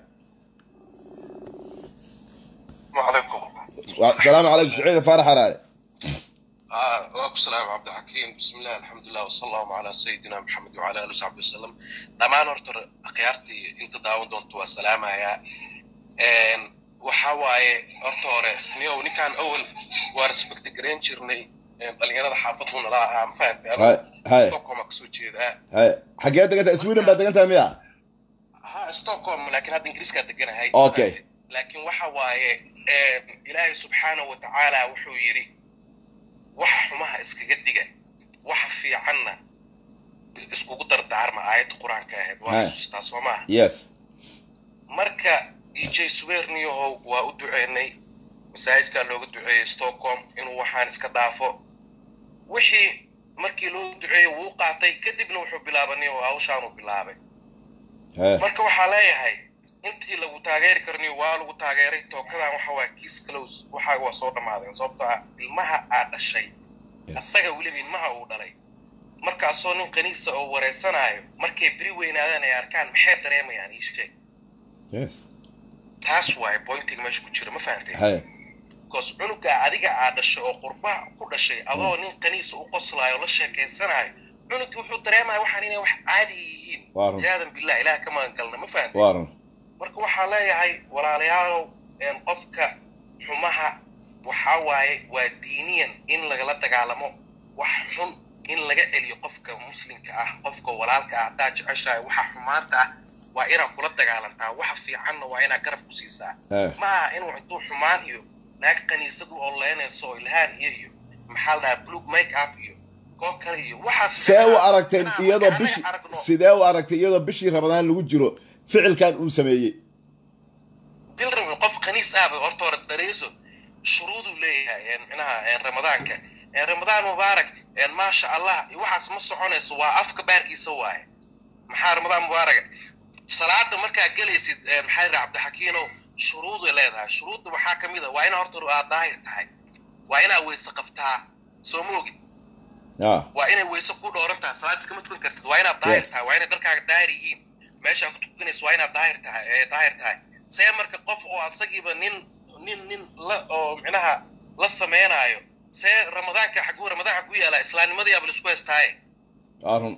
وعليكم السلام عليكم سعيد فارح حراري وعليكم السلام عبد الحكيم بسم الله الحمد لله وصلى الله على سيدنا محمد وعلى اله وصحبه وسلم دمان horta aqyaartii inta daawan doonto waa salaamaya waxa waaye horta hore ninkan awal waa respect gareyn jirnay dhalinyarada xaafaduna la ahaa ma fahanteen Stockholm ka soo jeeda xageed deganta Sweden baa deganta miya Stockholm laakiin hadda Ingiriiska deganahay okay laakiin waxa waaye ilaahay subhanahu wa ta'ala wuxuu yiri wax xumaha iskaga diga wax fiicanna iskugu dardaarma aayadda quraanka ahayd waa xasuustaa soo maaha yes marka DJ Suwerniyow waa u duceynay masaajidka looga duceeyay Stockholm inuu waxaan iska dhaafo wixii markii loo duceeyay wuu qaatay kadibna wuxuu bilaabanay oo hawshaan uu bilaabay marka waxaa leeyahay intii lagu taageeri karniyo waa lagu taageeray tookadan waxa waa kiis close waxa waa soo dhamaadeen sababtoo ah ilmaha aad dhashay asaga waliba ilmaha uu dhalay markaasoo nin qaniisa oo wareysanayo markay biri weynaadaan ay arkaan maxay dareemayaan ii sheeg yes taas waay pointing meesha ku jira ma fahantay because cunuga adiga aad dhashay oo qurba ku dhashay adoo nin qaniisa u qoslayo la sheekeysanayo cunugi wuxuu dareemayaa waxaan inay wax caadi yihiin yaadan billah ilaah kama galna ma fahantay marka waxaa leeyahay walaalayaalow qofka xumaha waxaa waaye waa diiniyan in lagala dagaalamo wax xun in laga celiyo qofka muslimka ah qofka walaalka ah hadaa jeceshahay waxa xumaanta ah waa inaad kula dagaalantaa waxa fiicanna waa inaad garab ku siisaa maaha inuu intuu xumaan iyo naag kaniisadu oo leenayso ilhaan iyo maxaa la dhahaa blue make up iyo koo kale iyo waxaas see u aragteen iyadoo bishii sidee u aragtay iyadoo bishii Ramadaan lagu jiro ficilkan uu sameeyay dilran qof kaniis ah horta hore dhareyso shuruudu leeyahay macnaha Ramadaanka Ramadaan mubaarak ma sha Allah waxaas ma soconayso waa afka baarkiisa waaye maxaa Ramadaan mubaarak salaada markaa galaysid maxay Cabdi Xakiino shuruud leedahay shuruudda waxa kamid ah waa in horta aad daahir tahay waa in aad weyse qabtaa soo moogid waa in weyse ku dhoorantaa salaad iska mid kartid waa in aad daahir tahay waa in dharkaaga daahir yihiin meesha ku tukanayso waa in aad daahir tahay see marka qof oo asagiiba nin la oo macnaha la sameeyanayo see Ramadaanka xaguu Ramadaan xaguu yaala islaamnimadii abal isku heestay arun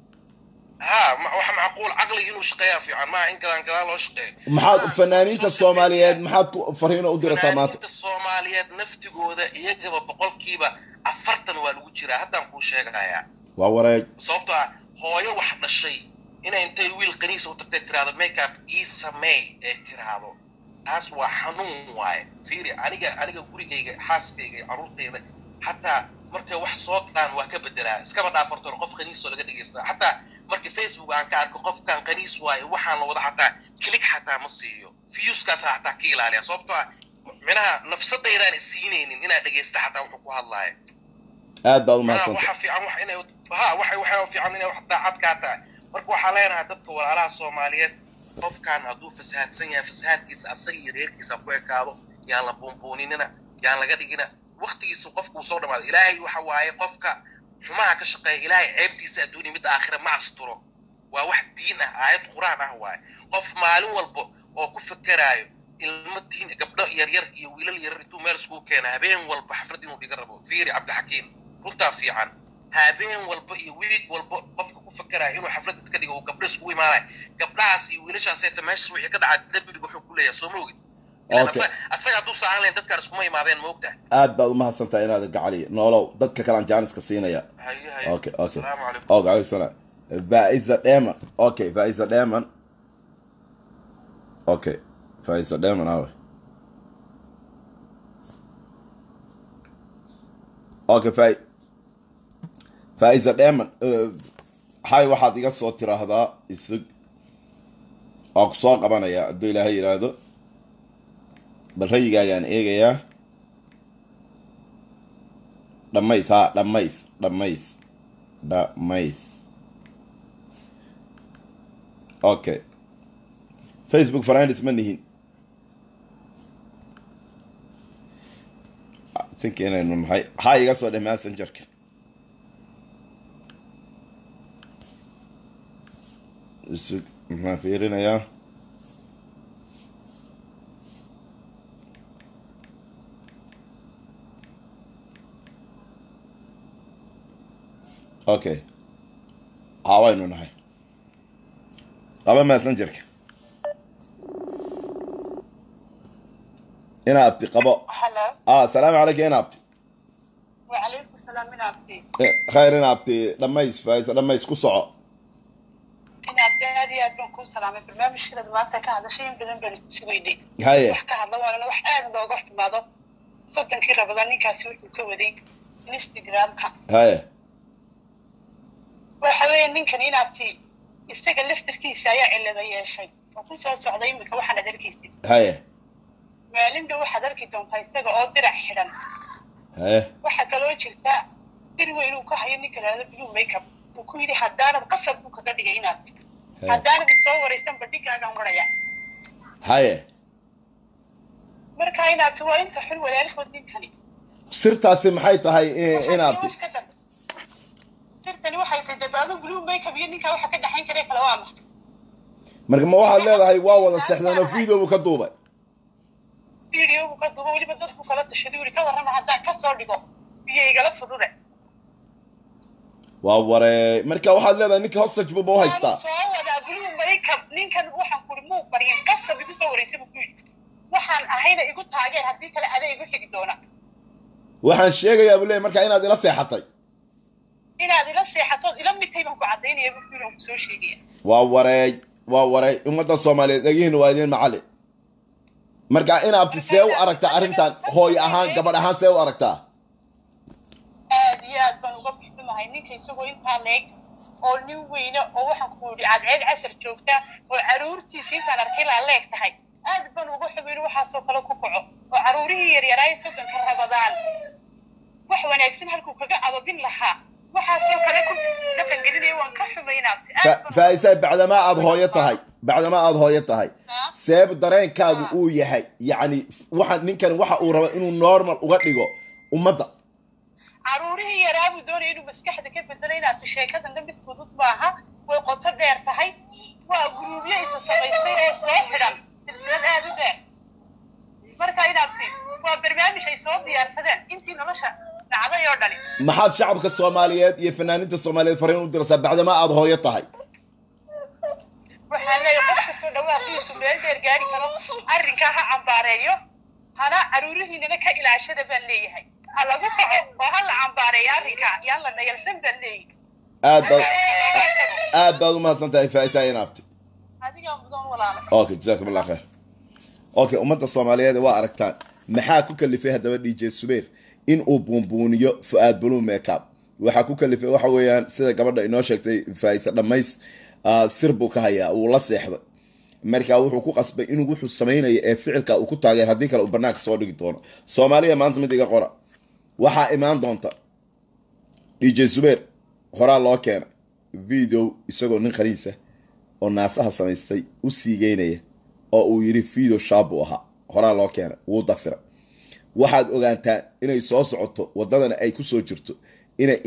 waxa macquul aqli inuu shaqeeyo fiican ma in kala loo shaqeeyo maxaad fanaaniinta Soomaaliyeed maxaad ku fariino u diraysaa maanta fanaaniinta Soomaaliyeed naftigooda iyagaba boqolkiiba 40 waa lagu jiraa haddaan ku sheegayaa waa wareeg sababtoo ah hooyo wax dhashay inay intay wiil qaniis u tagtay tiraado make up ii sameey ee tiraado taas waa xanuun waaye fiiri aniga gurigayga xaaskayga caruurtayda hataa markay wax soo galaan waa ka bedelaa iskaba dhaafarto qof qaniis oo laga dhigeysto hataa markii Facebook aan ka arko qofkan qaniis waaye waxaan la wada hataa click hataa ma siiyo views-kaas hataa ka ilaaliya sababtoo ah macnaha nafsadeydaan isiinaynin inaad dhageysto hataa wuxuu ku hadlaayo aad baa u mahadsantahay waxa fiican wax inay waxa fiican inay wax daacad ka tahay marka waxaa leenahay dadka walaalaha Soomaaliyeed qofkan hadduu fasahaadsan yahay fasahaadkiisa asaga iyo reerkiisa ku ekaado yaan la buunbuuninina yaan laga dhigina waqtigiisa qofku soo dhamaado ilaahay waxa waaye qofka xumaha ka shaqeeya ilaahay ceebtiisa adduun mid aakhira ma asturo waa wax diin ah aayad quraan ah waaye qof maalin walba oo ku fakaraayo ilmo tiin gabdho yar iyo wiilal yar intuu meel isku keena habeen walba xaflad inuu dhiga rabo fiiri Cabdi Xakiin runta fiican habeen walba iyo wiil walba qofka ku fakaraayo inuu xaflad ka dhigo gabdho isku imaanay gabdhahaas iyo wiilashaas ee meesha wixii ka dhacay dambiga wuxuu ku leeyahay soo moogid asaga hadduu saaran lahayn dadkaan iskuma imaadeen moogta aad baad u mahadsantahay inaad gacali noolow dadka kale aan jaaniska siinaya okay assalaamu calaykum calaykum salaam Faiza Dheeman okay Faiza Dheeman okay Faiza Dheeman awe okay Faiza Dheeman hay waxaad iga soo tiraahdaa isag oo ku soo qabanaya hadduu ilaahay yiraahdo bal rayigaagaan eegayaa dhammays okay Facebook friends ma nihin think inaynu nahay ha iga soo dheh messengerka maxaan fiirinayaa okay hawaynu nahay qaba messengerka ina abti qabo السلام عليك يا نابتي وعليكم السلام يا نابتي خير يا نابتي دميس فايز دميس كسعو إن أبدي هذه أدنكم سلام برنامج كذا ما أنت كهذا شيء بدنا نسويه هاي وحكي هذا ولا واحد ضاقت بعضه صوت كيرا بدني كاسوي كودي instagramka haye waxa weeye ninkan inaabti isaga laftirkiisa ayaa cilada yeeshay oo ku soo socday imika waxaan adarkiisay haye maalin dhow waxaad arki doontaa isaga oo dirac xidhan haye waxa kaloo jirta dir weyn uu ka hayo ninka laada blue makeup uu ku yidhi haddaanad qasab buu kaga dhigay inaad haddaanad isoo waraysan bandhigaagan waraya haye marka inaabti waa inta xun walaalkood ninkani sirtaasi maxay tahay inaabti sirtani waxay tahay dabaado blue makeup iyo ninka waxa ka dhaxayn kara kala waa maxay marka ma waxaad leedahay waa wada seexdeen oo video ka duubay video ka duubay waliba dadku kala tashaday wali ka warrama haddaan ka soo dhigo biyo igala fudude waa ware marka waxaad leedahay ninka hostage buu u haystaa soo wada blue makeup ninkan waxaan ku muu bariyay qasab igu soo wareysay buu yidhi waxaan ahayna igu taageer haddii kale aday igu xigi doona waxaan sheegayaa buu leeyahay marka inaad ila seexatay inaad ila seexatood ila mitay baan ku cadaynaya buu yidhi ku soo sheegaya waa waray ummadda Soomaaliyeed dhagihiin waa idin macallin marka inaabti see u aragtaa arrintan hooy ahaan gabadh ahaan see u aragtaa aad iyo aad baan uga bixinahay ninka isagoo intaa leeg oo nin weyne oo waxaan ku yidhi cadceed casar joogta oo caruurtiisa intaan arkay laa leeg tahay aad baan uga xumeyn waxaasoo kale ku kaco oo caruurihii yaryaraay soddonka rabadaan wax wanaagsan halkuu kaga ababin lahaa waxaasoo kale ku dhaqan gelinaya waan ka xumaynaabti faaiisa bacdama aad hooyo tahay seeb dareenkaagu uu yahay yacni waxa ninkan waxa uu rabo inuu normal uga dhigo ummadda caruurihii yaraa buu doonaya inuu maskaxda ka bedelo inaad sheekadan dhan mid fudud maaha way qoto dheer tahay waa guruubyo isa samaystay oo soo xidhan silsilad aad u dheer marka inaabti waa barnaamij ay soo diyaarsadeen intii nolosha dhacday oo dhani maxaad shacabka Soomaaliyeed iyo fanaaniinta Soomaaliyeed fariin u diraysaa bacdama aad hooyo tahay waxaan leeyahay qof kastoo dhawaaqiisu meel dheer gaari karo arrinkaa ha cambaareeyo hana caruurihiinana ka ilaashada baan leeyahay ha lagu kaco oo ha la cambaareeyo arrinkaa yaan la dhayalsan baan leeyahay aad baad u mahadsan tahay faaiisa inaabti adigaa mudan walaala okay jazakum allah khair okay ummadda Soomaaliyeed waa aragtaan maxaa ku kalifay hadaba DJ Subeer in uu buunbuuniyo Fuad Blue Makeup waxa ku kalifay waxa weeyaan sida gabadha inoo sheegtay faaiisa dhamays sir buu ka hayaa uu la seexday marka wuxuu ku qasbay inuu wuxuu sameeyay ee ficilka uu ku taageer hadii kale uu banaanka soo dhigi doono Soomaaliya maanta mid iga qora waxa imaan doonta DJ Subeer horaa loo keenay video isagoo nin qariisa oo naasaha samaystay u siigeynaya oo uu yiri video shaab u ahaa horaa loo keenay wuu dafira waxaad ogaantaa inay soo socoto wadadana ay ku soo jirto inay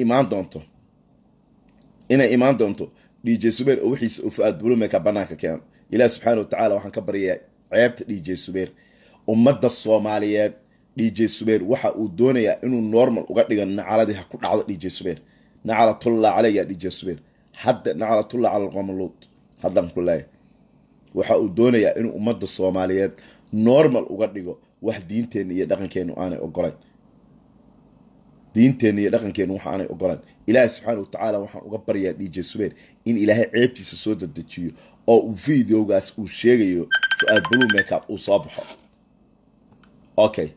imaan doonto DJ Subeer oo wixiisa u Fuad Blue Makeup banaanka keenay ilaahay subxaanahu wa ta'ala waxaan ka baryayaa ceebta DJ Subeer ummadda Soomaaliyeed DJ Subeer waxa uu doonayaa inuu normal uga dhigo nacaladii ku dhacdo DJ Subeer nacalatullah alayya DJ Subeer hadda nacalatullah ala qamalut haddan kullay waxa uu doonayaa inuu ummadda Soomaaliyeed normal uga dhigo wax diinteena iyo dhaqankeenu aanay ogolayn waxa aanay ogolayn ilaahay subxaanahu wa ta'ala waxaan uga baryaa DJ Subeer in ilaahay ceebtiisa soo dedejiyo oo uu videogaas uu sheegayo Fuad Blue Makeup uu soo baxo okay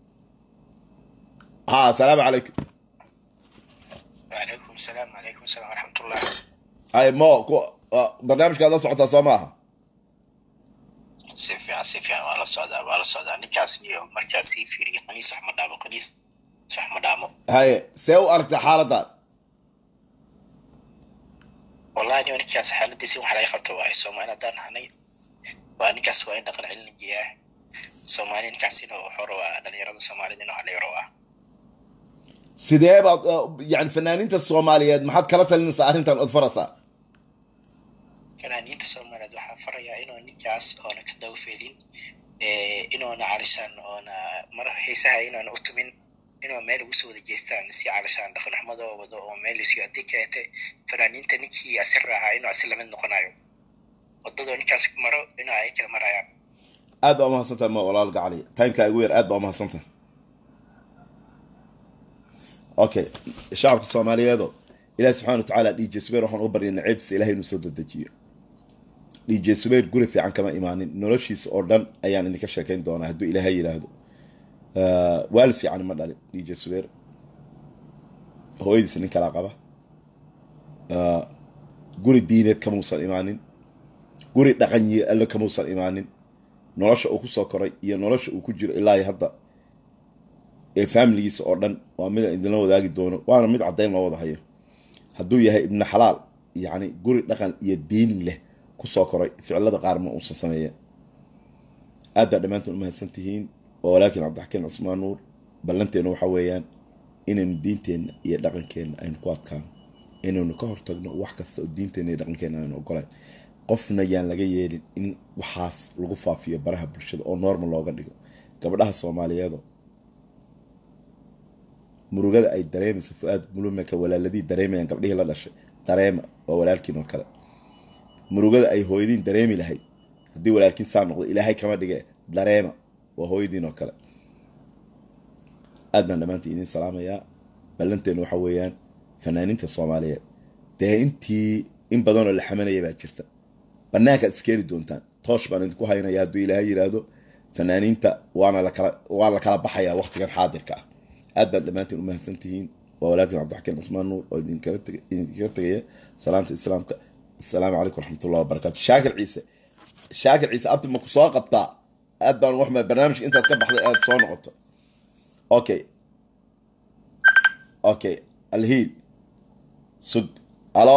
السلام عليكم وعليكم السلام ورحمة الله هاي مو برنامج كذا صعدة سماها سيفي ولا سعودة نكاسي مركزي في قنيص أحمد دامو هاي سو أركت حالة والله أنا نكاس حالة دي سو حلاي خطوة سوما أنا دان هني ونكاس وين نقل علم جياه سوما أنا نكاسينو حروا أنا يرد سومالي دينو على يروا sidee baad yani fanaaniinta Soomaaliyeed maxaad kala talinaysaa arrintan od farasa fanaaniinta Soomaaliyeed waxa faraya inuu ninkaas oo ka dawfeelin inuu nacarishan oo mar xiisaha inuu u tumin inuu meel ugu soo wada jeestaan si calashan dhaqan xumado wado oo meel isii adeegayte fanaaniinta ninkii asir raaca inuu asir lamid noqonayo wadada ninkaas maro inuu ay kala marayaan aad baa mahadsantahay ma walaal gacali timeka ugu yar aad baa mahadsantahay okay shacabka Soomaaliyeed ilaahay subxaanahu wa ta'ala DJ Subeer waxaan u baryaynaa ceebtiisa ilaahay inuu soo dedejiyo DJ Subeer guri fiican kama imaanin noloshiisa oo dhan ayaan idinka sheekayn doonaa hadduu ilaahay yiraahdo waalid fiican ma dhalin DJ Subeer hooyadiis nin kala qaba guri diineed kamuusan imaanin guri dhaqanyi alle kamuusan imaanin nolosha uu ku soo koray iyo nolosha uu ku jiro ilaa hadda ee familigiisa oo dhan waa mid idinla wadaagi doono waana mid caddayn loo wada hayo hadduu yahay ibnu xalaal yacni guri dhaqan iyo diin leh ku soo koray ficilada qaar ma uusan sameeyeen aad baa dhammaantiin u mahadsan tihiin oo walaakiin cabdixakiin cismaan nuur ballanteena waxa weeyaan inaynu diinteenna iyo dhaqankeenna aynu ku adkaano inaynu ka hortagno wax kasta oo diinteenna iyo dhaqankeenna aynu ogolayn qofna yaan laga yeelin in waxaas lagu faafiyo baraha bulshada oo normal looga dhigo gabadhaha soomaaliyeedo murugada ay dareemaysa fuaad mulumeka walaaladii dareemayaan gabdhihii la dhashay dareema waa walaalkiin oo kale murugada ay hooyadiin dareemi lahayd haddii walaalkiin saa noqdo ilaahay kama dhige dareema waa hooyadiin oo kale aad baan dhammaantii idiin salaamayaa ballanteenu waxa weeyaan fanaaniinta soomaaliyeed dee intii in badanoo la xamanaya baa jirta bannaankaad iskeeni doontaan toosh baan idinku haynaya hadduu ilaahay yidhaahdo fanaaniinta waa la kala baxayaa waqtigan xaadirka ah aad baad dhammaantiin u mahadsan tihiin waa walaalkiin cabdixakiin cismaan nuur oo idinkaga tegaya salaanta islaamka assalaamu calaykum waraxmatullahi wabarakaatu shaakir ciise abti ma ku soo qabtaa aad baan wax barnaamijka intaad ka baxday aad soo noqoto okay alhiil sug alo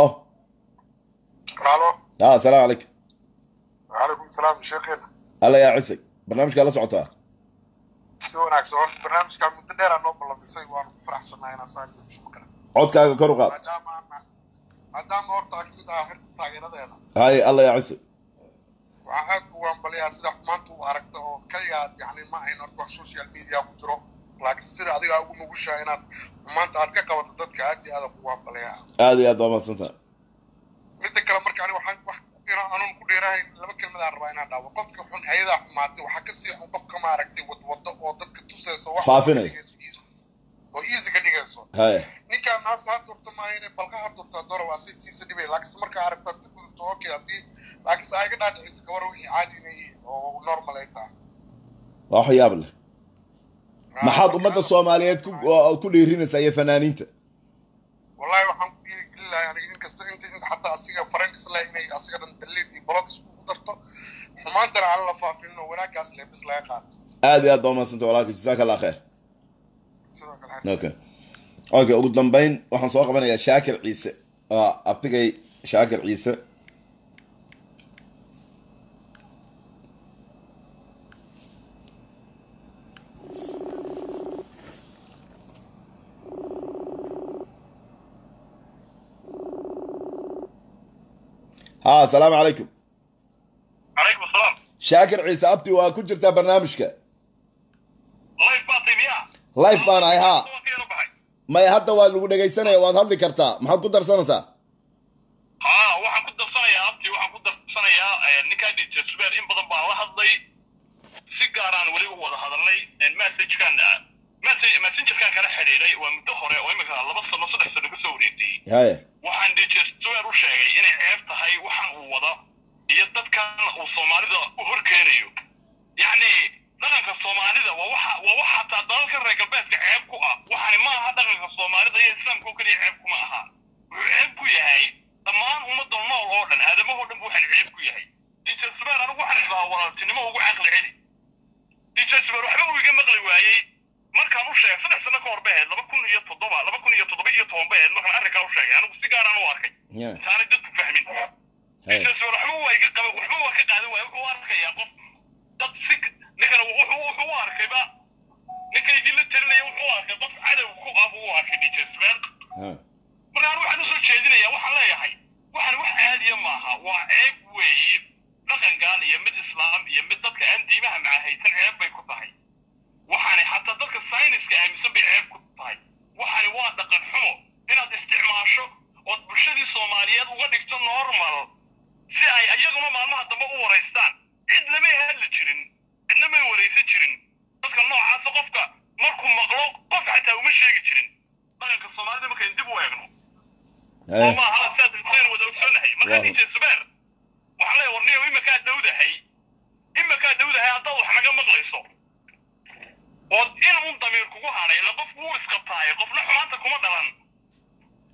السلام عليكم. وعليكم السلام شيخنا. الله يا عسى برنامجك لا سعوتها. سووناك سوونت برنامجك مدير أنا والله بسوي وأنا فرح سنة هنا صار مش مكان. عودك كروقات. عدام أورتك كذا هرت تاجر هذا. هاي الله يا عسى. وعاد وأنا بليها سلاح ما أنتو عرفته كياد يعني ما هي نرجع السوشيال ميديا وتروح لكن تصير هذه أقول مقولش هنا ما أنت عارف كم تدك هذه هذا وأنا بليها. هذه يا دوما سنة. midda kale marka ani waxaan wax inaan ku dheerahay laba kelmad aan rabaa inaan dhawo qofka xun hay'ada xumaatay waxa ka sii xun qofka ma aragtay wadwado oo dadka tusayso wax faafinay oo easy ka dhigayso hay ninka naas ha durto ma ayna balqa ha durto doro waa si tiisa dhibay laakiin marka aragto ku okay hadii laakiin ay ka dhaadhicisa gabar wixii caadi inay oo normal ay tahay wax yaab leh maxaad ummadda Soomaaliyeed ku dhiirinaysaa iyo fanaaniinta wallahi waxaan ku dhiirigelinayaa aniga inkastoo inta حتى أسيغا فرنس لا إني أسيغا دليدي بلوك اسمه درتو وما أنت على فافينه وراك أصلي بس لا يقات هذه الضوء سنت وراك جزاك الله خير اوكي ugu dambeyn waxaan soo qabanayaa Shaakir Ciise abtigay Shaakir Ciise السلام عليكم. عليكم السلام. شاكر عيسى أبتي وكنت جرت برنامجك. لايف باطي بيها. لايف بان ها. ما يهدى ودقي سنة وهذا كرتا ما حد قدر سنة سا. waxaan ku darsanaya abti waxaan ku darsanaya ninkaadi Jasper in badan baa la hadlay si gaar ah wali u wada hadalnay messenger-kan kala xiriiray waa muddo hore oo imika 2 sano 3 sano ka soo wareegtay waxaan Jasper u sheegay inay ceeb tahay waxaan uu wada iyo dadkan uu Soomaalida u horkeenayo yani dhaqanka Soomaalida waa waxa taa dalka reer galbeedka ceeb ku ah waxaan ma aha dhaqanka Soomaalida iyo Islaamku kaliya ceeb kuma aha wuxuu ceeb ku yahay dhammaan ummadda nool oo dhan aadamaha oo dhan buu ceeb ku yahay Jasper anigu waxaan isla walaaltinimo ugu aqli celi Jasper waxba uu iga maqli waayay markaan u sheegay 3 sano ka hor baa 2007 baa markaan arrinka u sheegay anigu si gaar ah u arkay taana dadku fahmin Jasper waxba waa iga qaba waxba waa ka qaadan waay wuxuu arkayaa qof dad si ninkan wuxuu arkay ba ninkay dil tirnay wuxuu arkay qof cadow ku abu arkay Jasper markaan waxaan u soo jeedinayaa waxaan leeyahay waxaan wax caadi ma aha waa ceeb weey dhaqan gaal iyo mid islaam iyo mid dadka aan diimaha macahaysan ceeb bay ku tahay waxaan hatta dadka sayniska aaminsan bay ceeb ku tahay waxaan waa dhaqan xumo inaad isticmaasho oo bulshadii Soomaaliyeed uga dhigto normal si ay ayaguna maalmaha dambe u wareystaan cid lama hadli jirin cidna ma wareysan jirin dadka noocaas qofka markuu maqlo qof xataa uma sheegi jirin dhaqanka Soomaalida markay dib u eegno ما هذا ساد الإنسان ودوسنه ما كان يجسبر وعليه ورنيه إما كان دودة هي أطوح ما كان مغليصه وإن هم ضمير كوها عليه لقف مو إسقطاي قف نحو ما أنت كم مثلا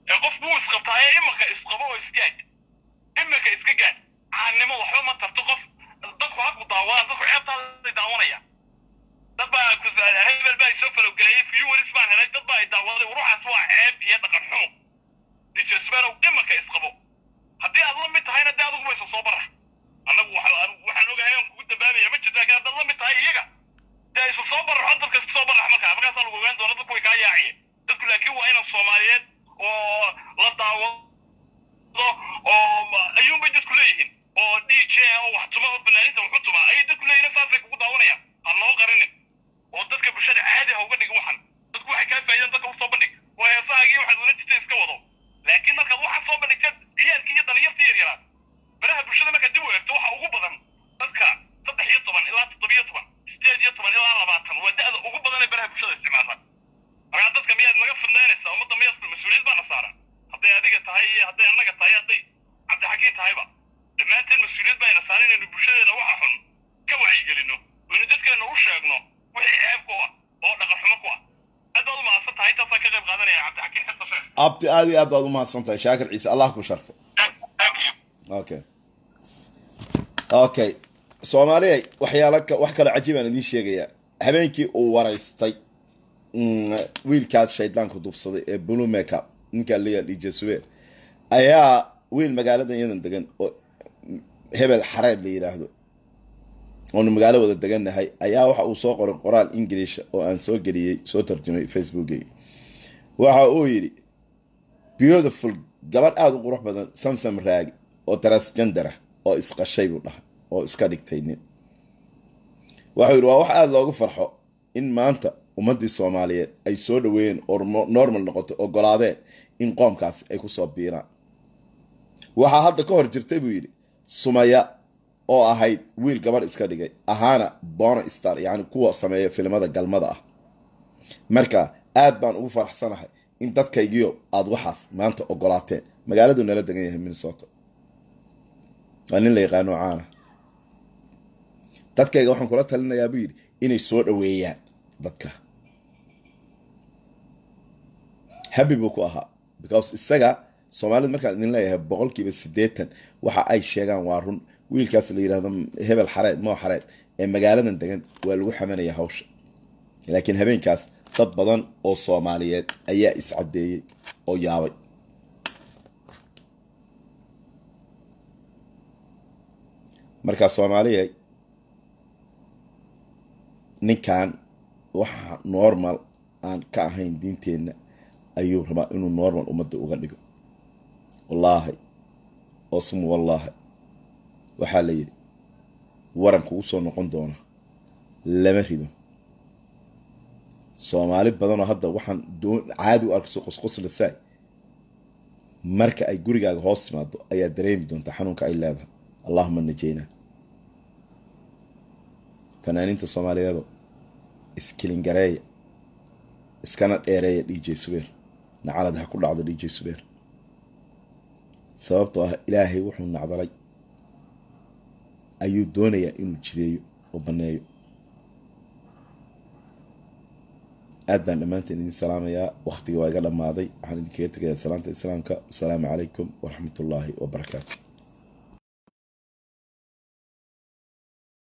qof buu isqabtaaye imaka isqabo oo isgaad imaka iska gaad caannimo waxba ma tarto qof dadku ha ku daawadaan dadku ceebtaada daawanaya dad baa hebel baa isoo falowgaleeyey viewers baan helay dad baa daawaday ruuxaas waa ceeb iyo dhaqan xumo dijasbarow imaka isqabo haddii aad la mid tahayna dee adigu maysa soo bara annagu waxaan ogahay aan kugu dambaabaya ma jirta laakiin haddaad la mid tahay iyaga dee isu soo baraxo dadka isu soo barax markaasaa lagu ogaan doona dadku way kaa yaaciye dadku laakiin waa inaan soomaaliyeed oo la daawado oo ayuunbay dadku leeyihiin oo dj oo wax tuma oo banaaninta waxu tuma ayay dadku leeyihiin saasay kugu daawanayaan aan loo qarinin oo dadka bulshada caadi ha uga dhigi waxan dadku waxay kaa faa'iidaan dadka usoo bandhig oo heesahaagii waxaad ula jirta iska wado laakiin markaad waxaa soo bandhigtad ciyaalkii iyo dhalinyartii yaryaraa baraha bulshada markaad dib u eegto waxa ugu badan dadka 13 ilaa 17 18 ilaa 20 waa da'da ugu badan ee baraha bulshada isticmaala markaa dadka miyaad naga fidnaynaysaa ummadda miyaad mas-uuliyad baana saaran hadday adiga tahay iyo hadday annaga tahay hadday cabdixakiin tahayba dhammaanteen mas-uuliyad bayna saaran inaynu bulshadeena waxa xun ka wacyigelino waynu dadkeena u sheegno wixii ceeb ku ah oo dhaqan xumo ku ah aad baad u mahadsan tahay intaasaan ka qayb qaadanaya cabdixakiin xirta sheekh abti aad iyo aad baad u mahadsan tahay shaakir ciise allah ku sharfo okay Soomaaliya wax kale cajiib aan idin sheegayaa habeenkii uu waraystay wiilkaas shaydaanku dufsaday ee blue makeup ninka liya DJ Suwe ayaa wiil magaalada yadan degan oo hebel xareed la yiraahdo oo magaalo wada degannahay ayaa waxa uu soo qoray qoraal English oo aan soo galiyay soo tarjumay Facebook-ga waxa uu yiri beautiful gabadh aad u qurux badan Samsam Raagi oo transgender ah oo isqashay buu dhahay oo iska dhigtay nin waxa uu wax aad loogu farxo in maanta ummadii Soomaaliyeed ay soo dhaweeyeen oo normal noqoto ogolaadeen in qoomkaas ay ku soo biiraan waxa hadda ka hor jirtay buu yiri Sumaya oo ahayd wiil gabar iska dhigay ahaana Bona Star yani kuwa sameeya filimada galmada ah marka aad baan ugu faraxsanahay in dadkaygiyo aad waxaas maanta ogolaateen magaaladu nala degan yahay Minnesota waan la yaqaano caana dadkayga waxaan kula talinayaa buu yiri inay soo dhaweeyaan dadka happy buu ku ahaa because isaga Soomaalidu markaan idin leeyahay 80% waxa ay sheegaan waa run wiilkaas la yiraahdo hebel xareed ma xareed ee magaaladan degan waa lagu xamanaya hawsha laakiin habeenkaas dad badan oo Soomaaliyeed ayaa iscadeeyay oo yaabay marka Soomaaliyeed ninkan waxa normal aan ka ahayn diinteena ayuu rabaa inuu normal umada uga dhigo wallahi asmu wallahi waxa la yiri waran kugu soo noqon doona lama rido Soomaali badan oo hadda waxaan caadi u arko qosqos la saay marka ay gurigaaga hoos timaado ayaa dareemi doonta xanuunka ay leedahay allahumma najeyna fanaaniinta Soomaaliyeed iskilingareey iskana dheereey DJ Subeer nacalad ha ku dhacdo DJ Subeer sababtoo ah ilaahay wuxuu nacdalay ayuu doonayaa inuu jideeyo oo baneeyo aad baan dhammaanteen idin salaamayaa waqtiga waa iga dhamaaday waxaan idinkaga tegayaa salaanta islaamka assalaamu calaykum waraxmatullaahi wabarakaatu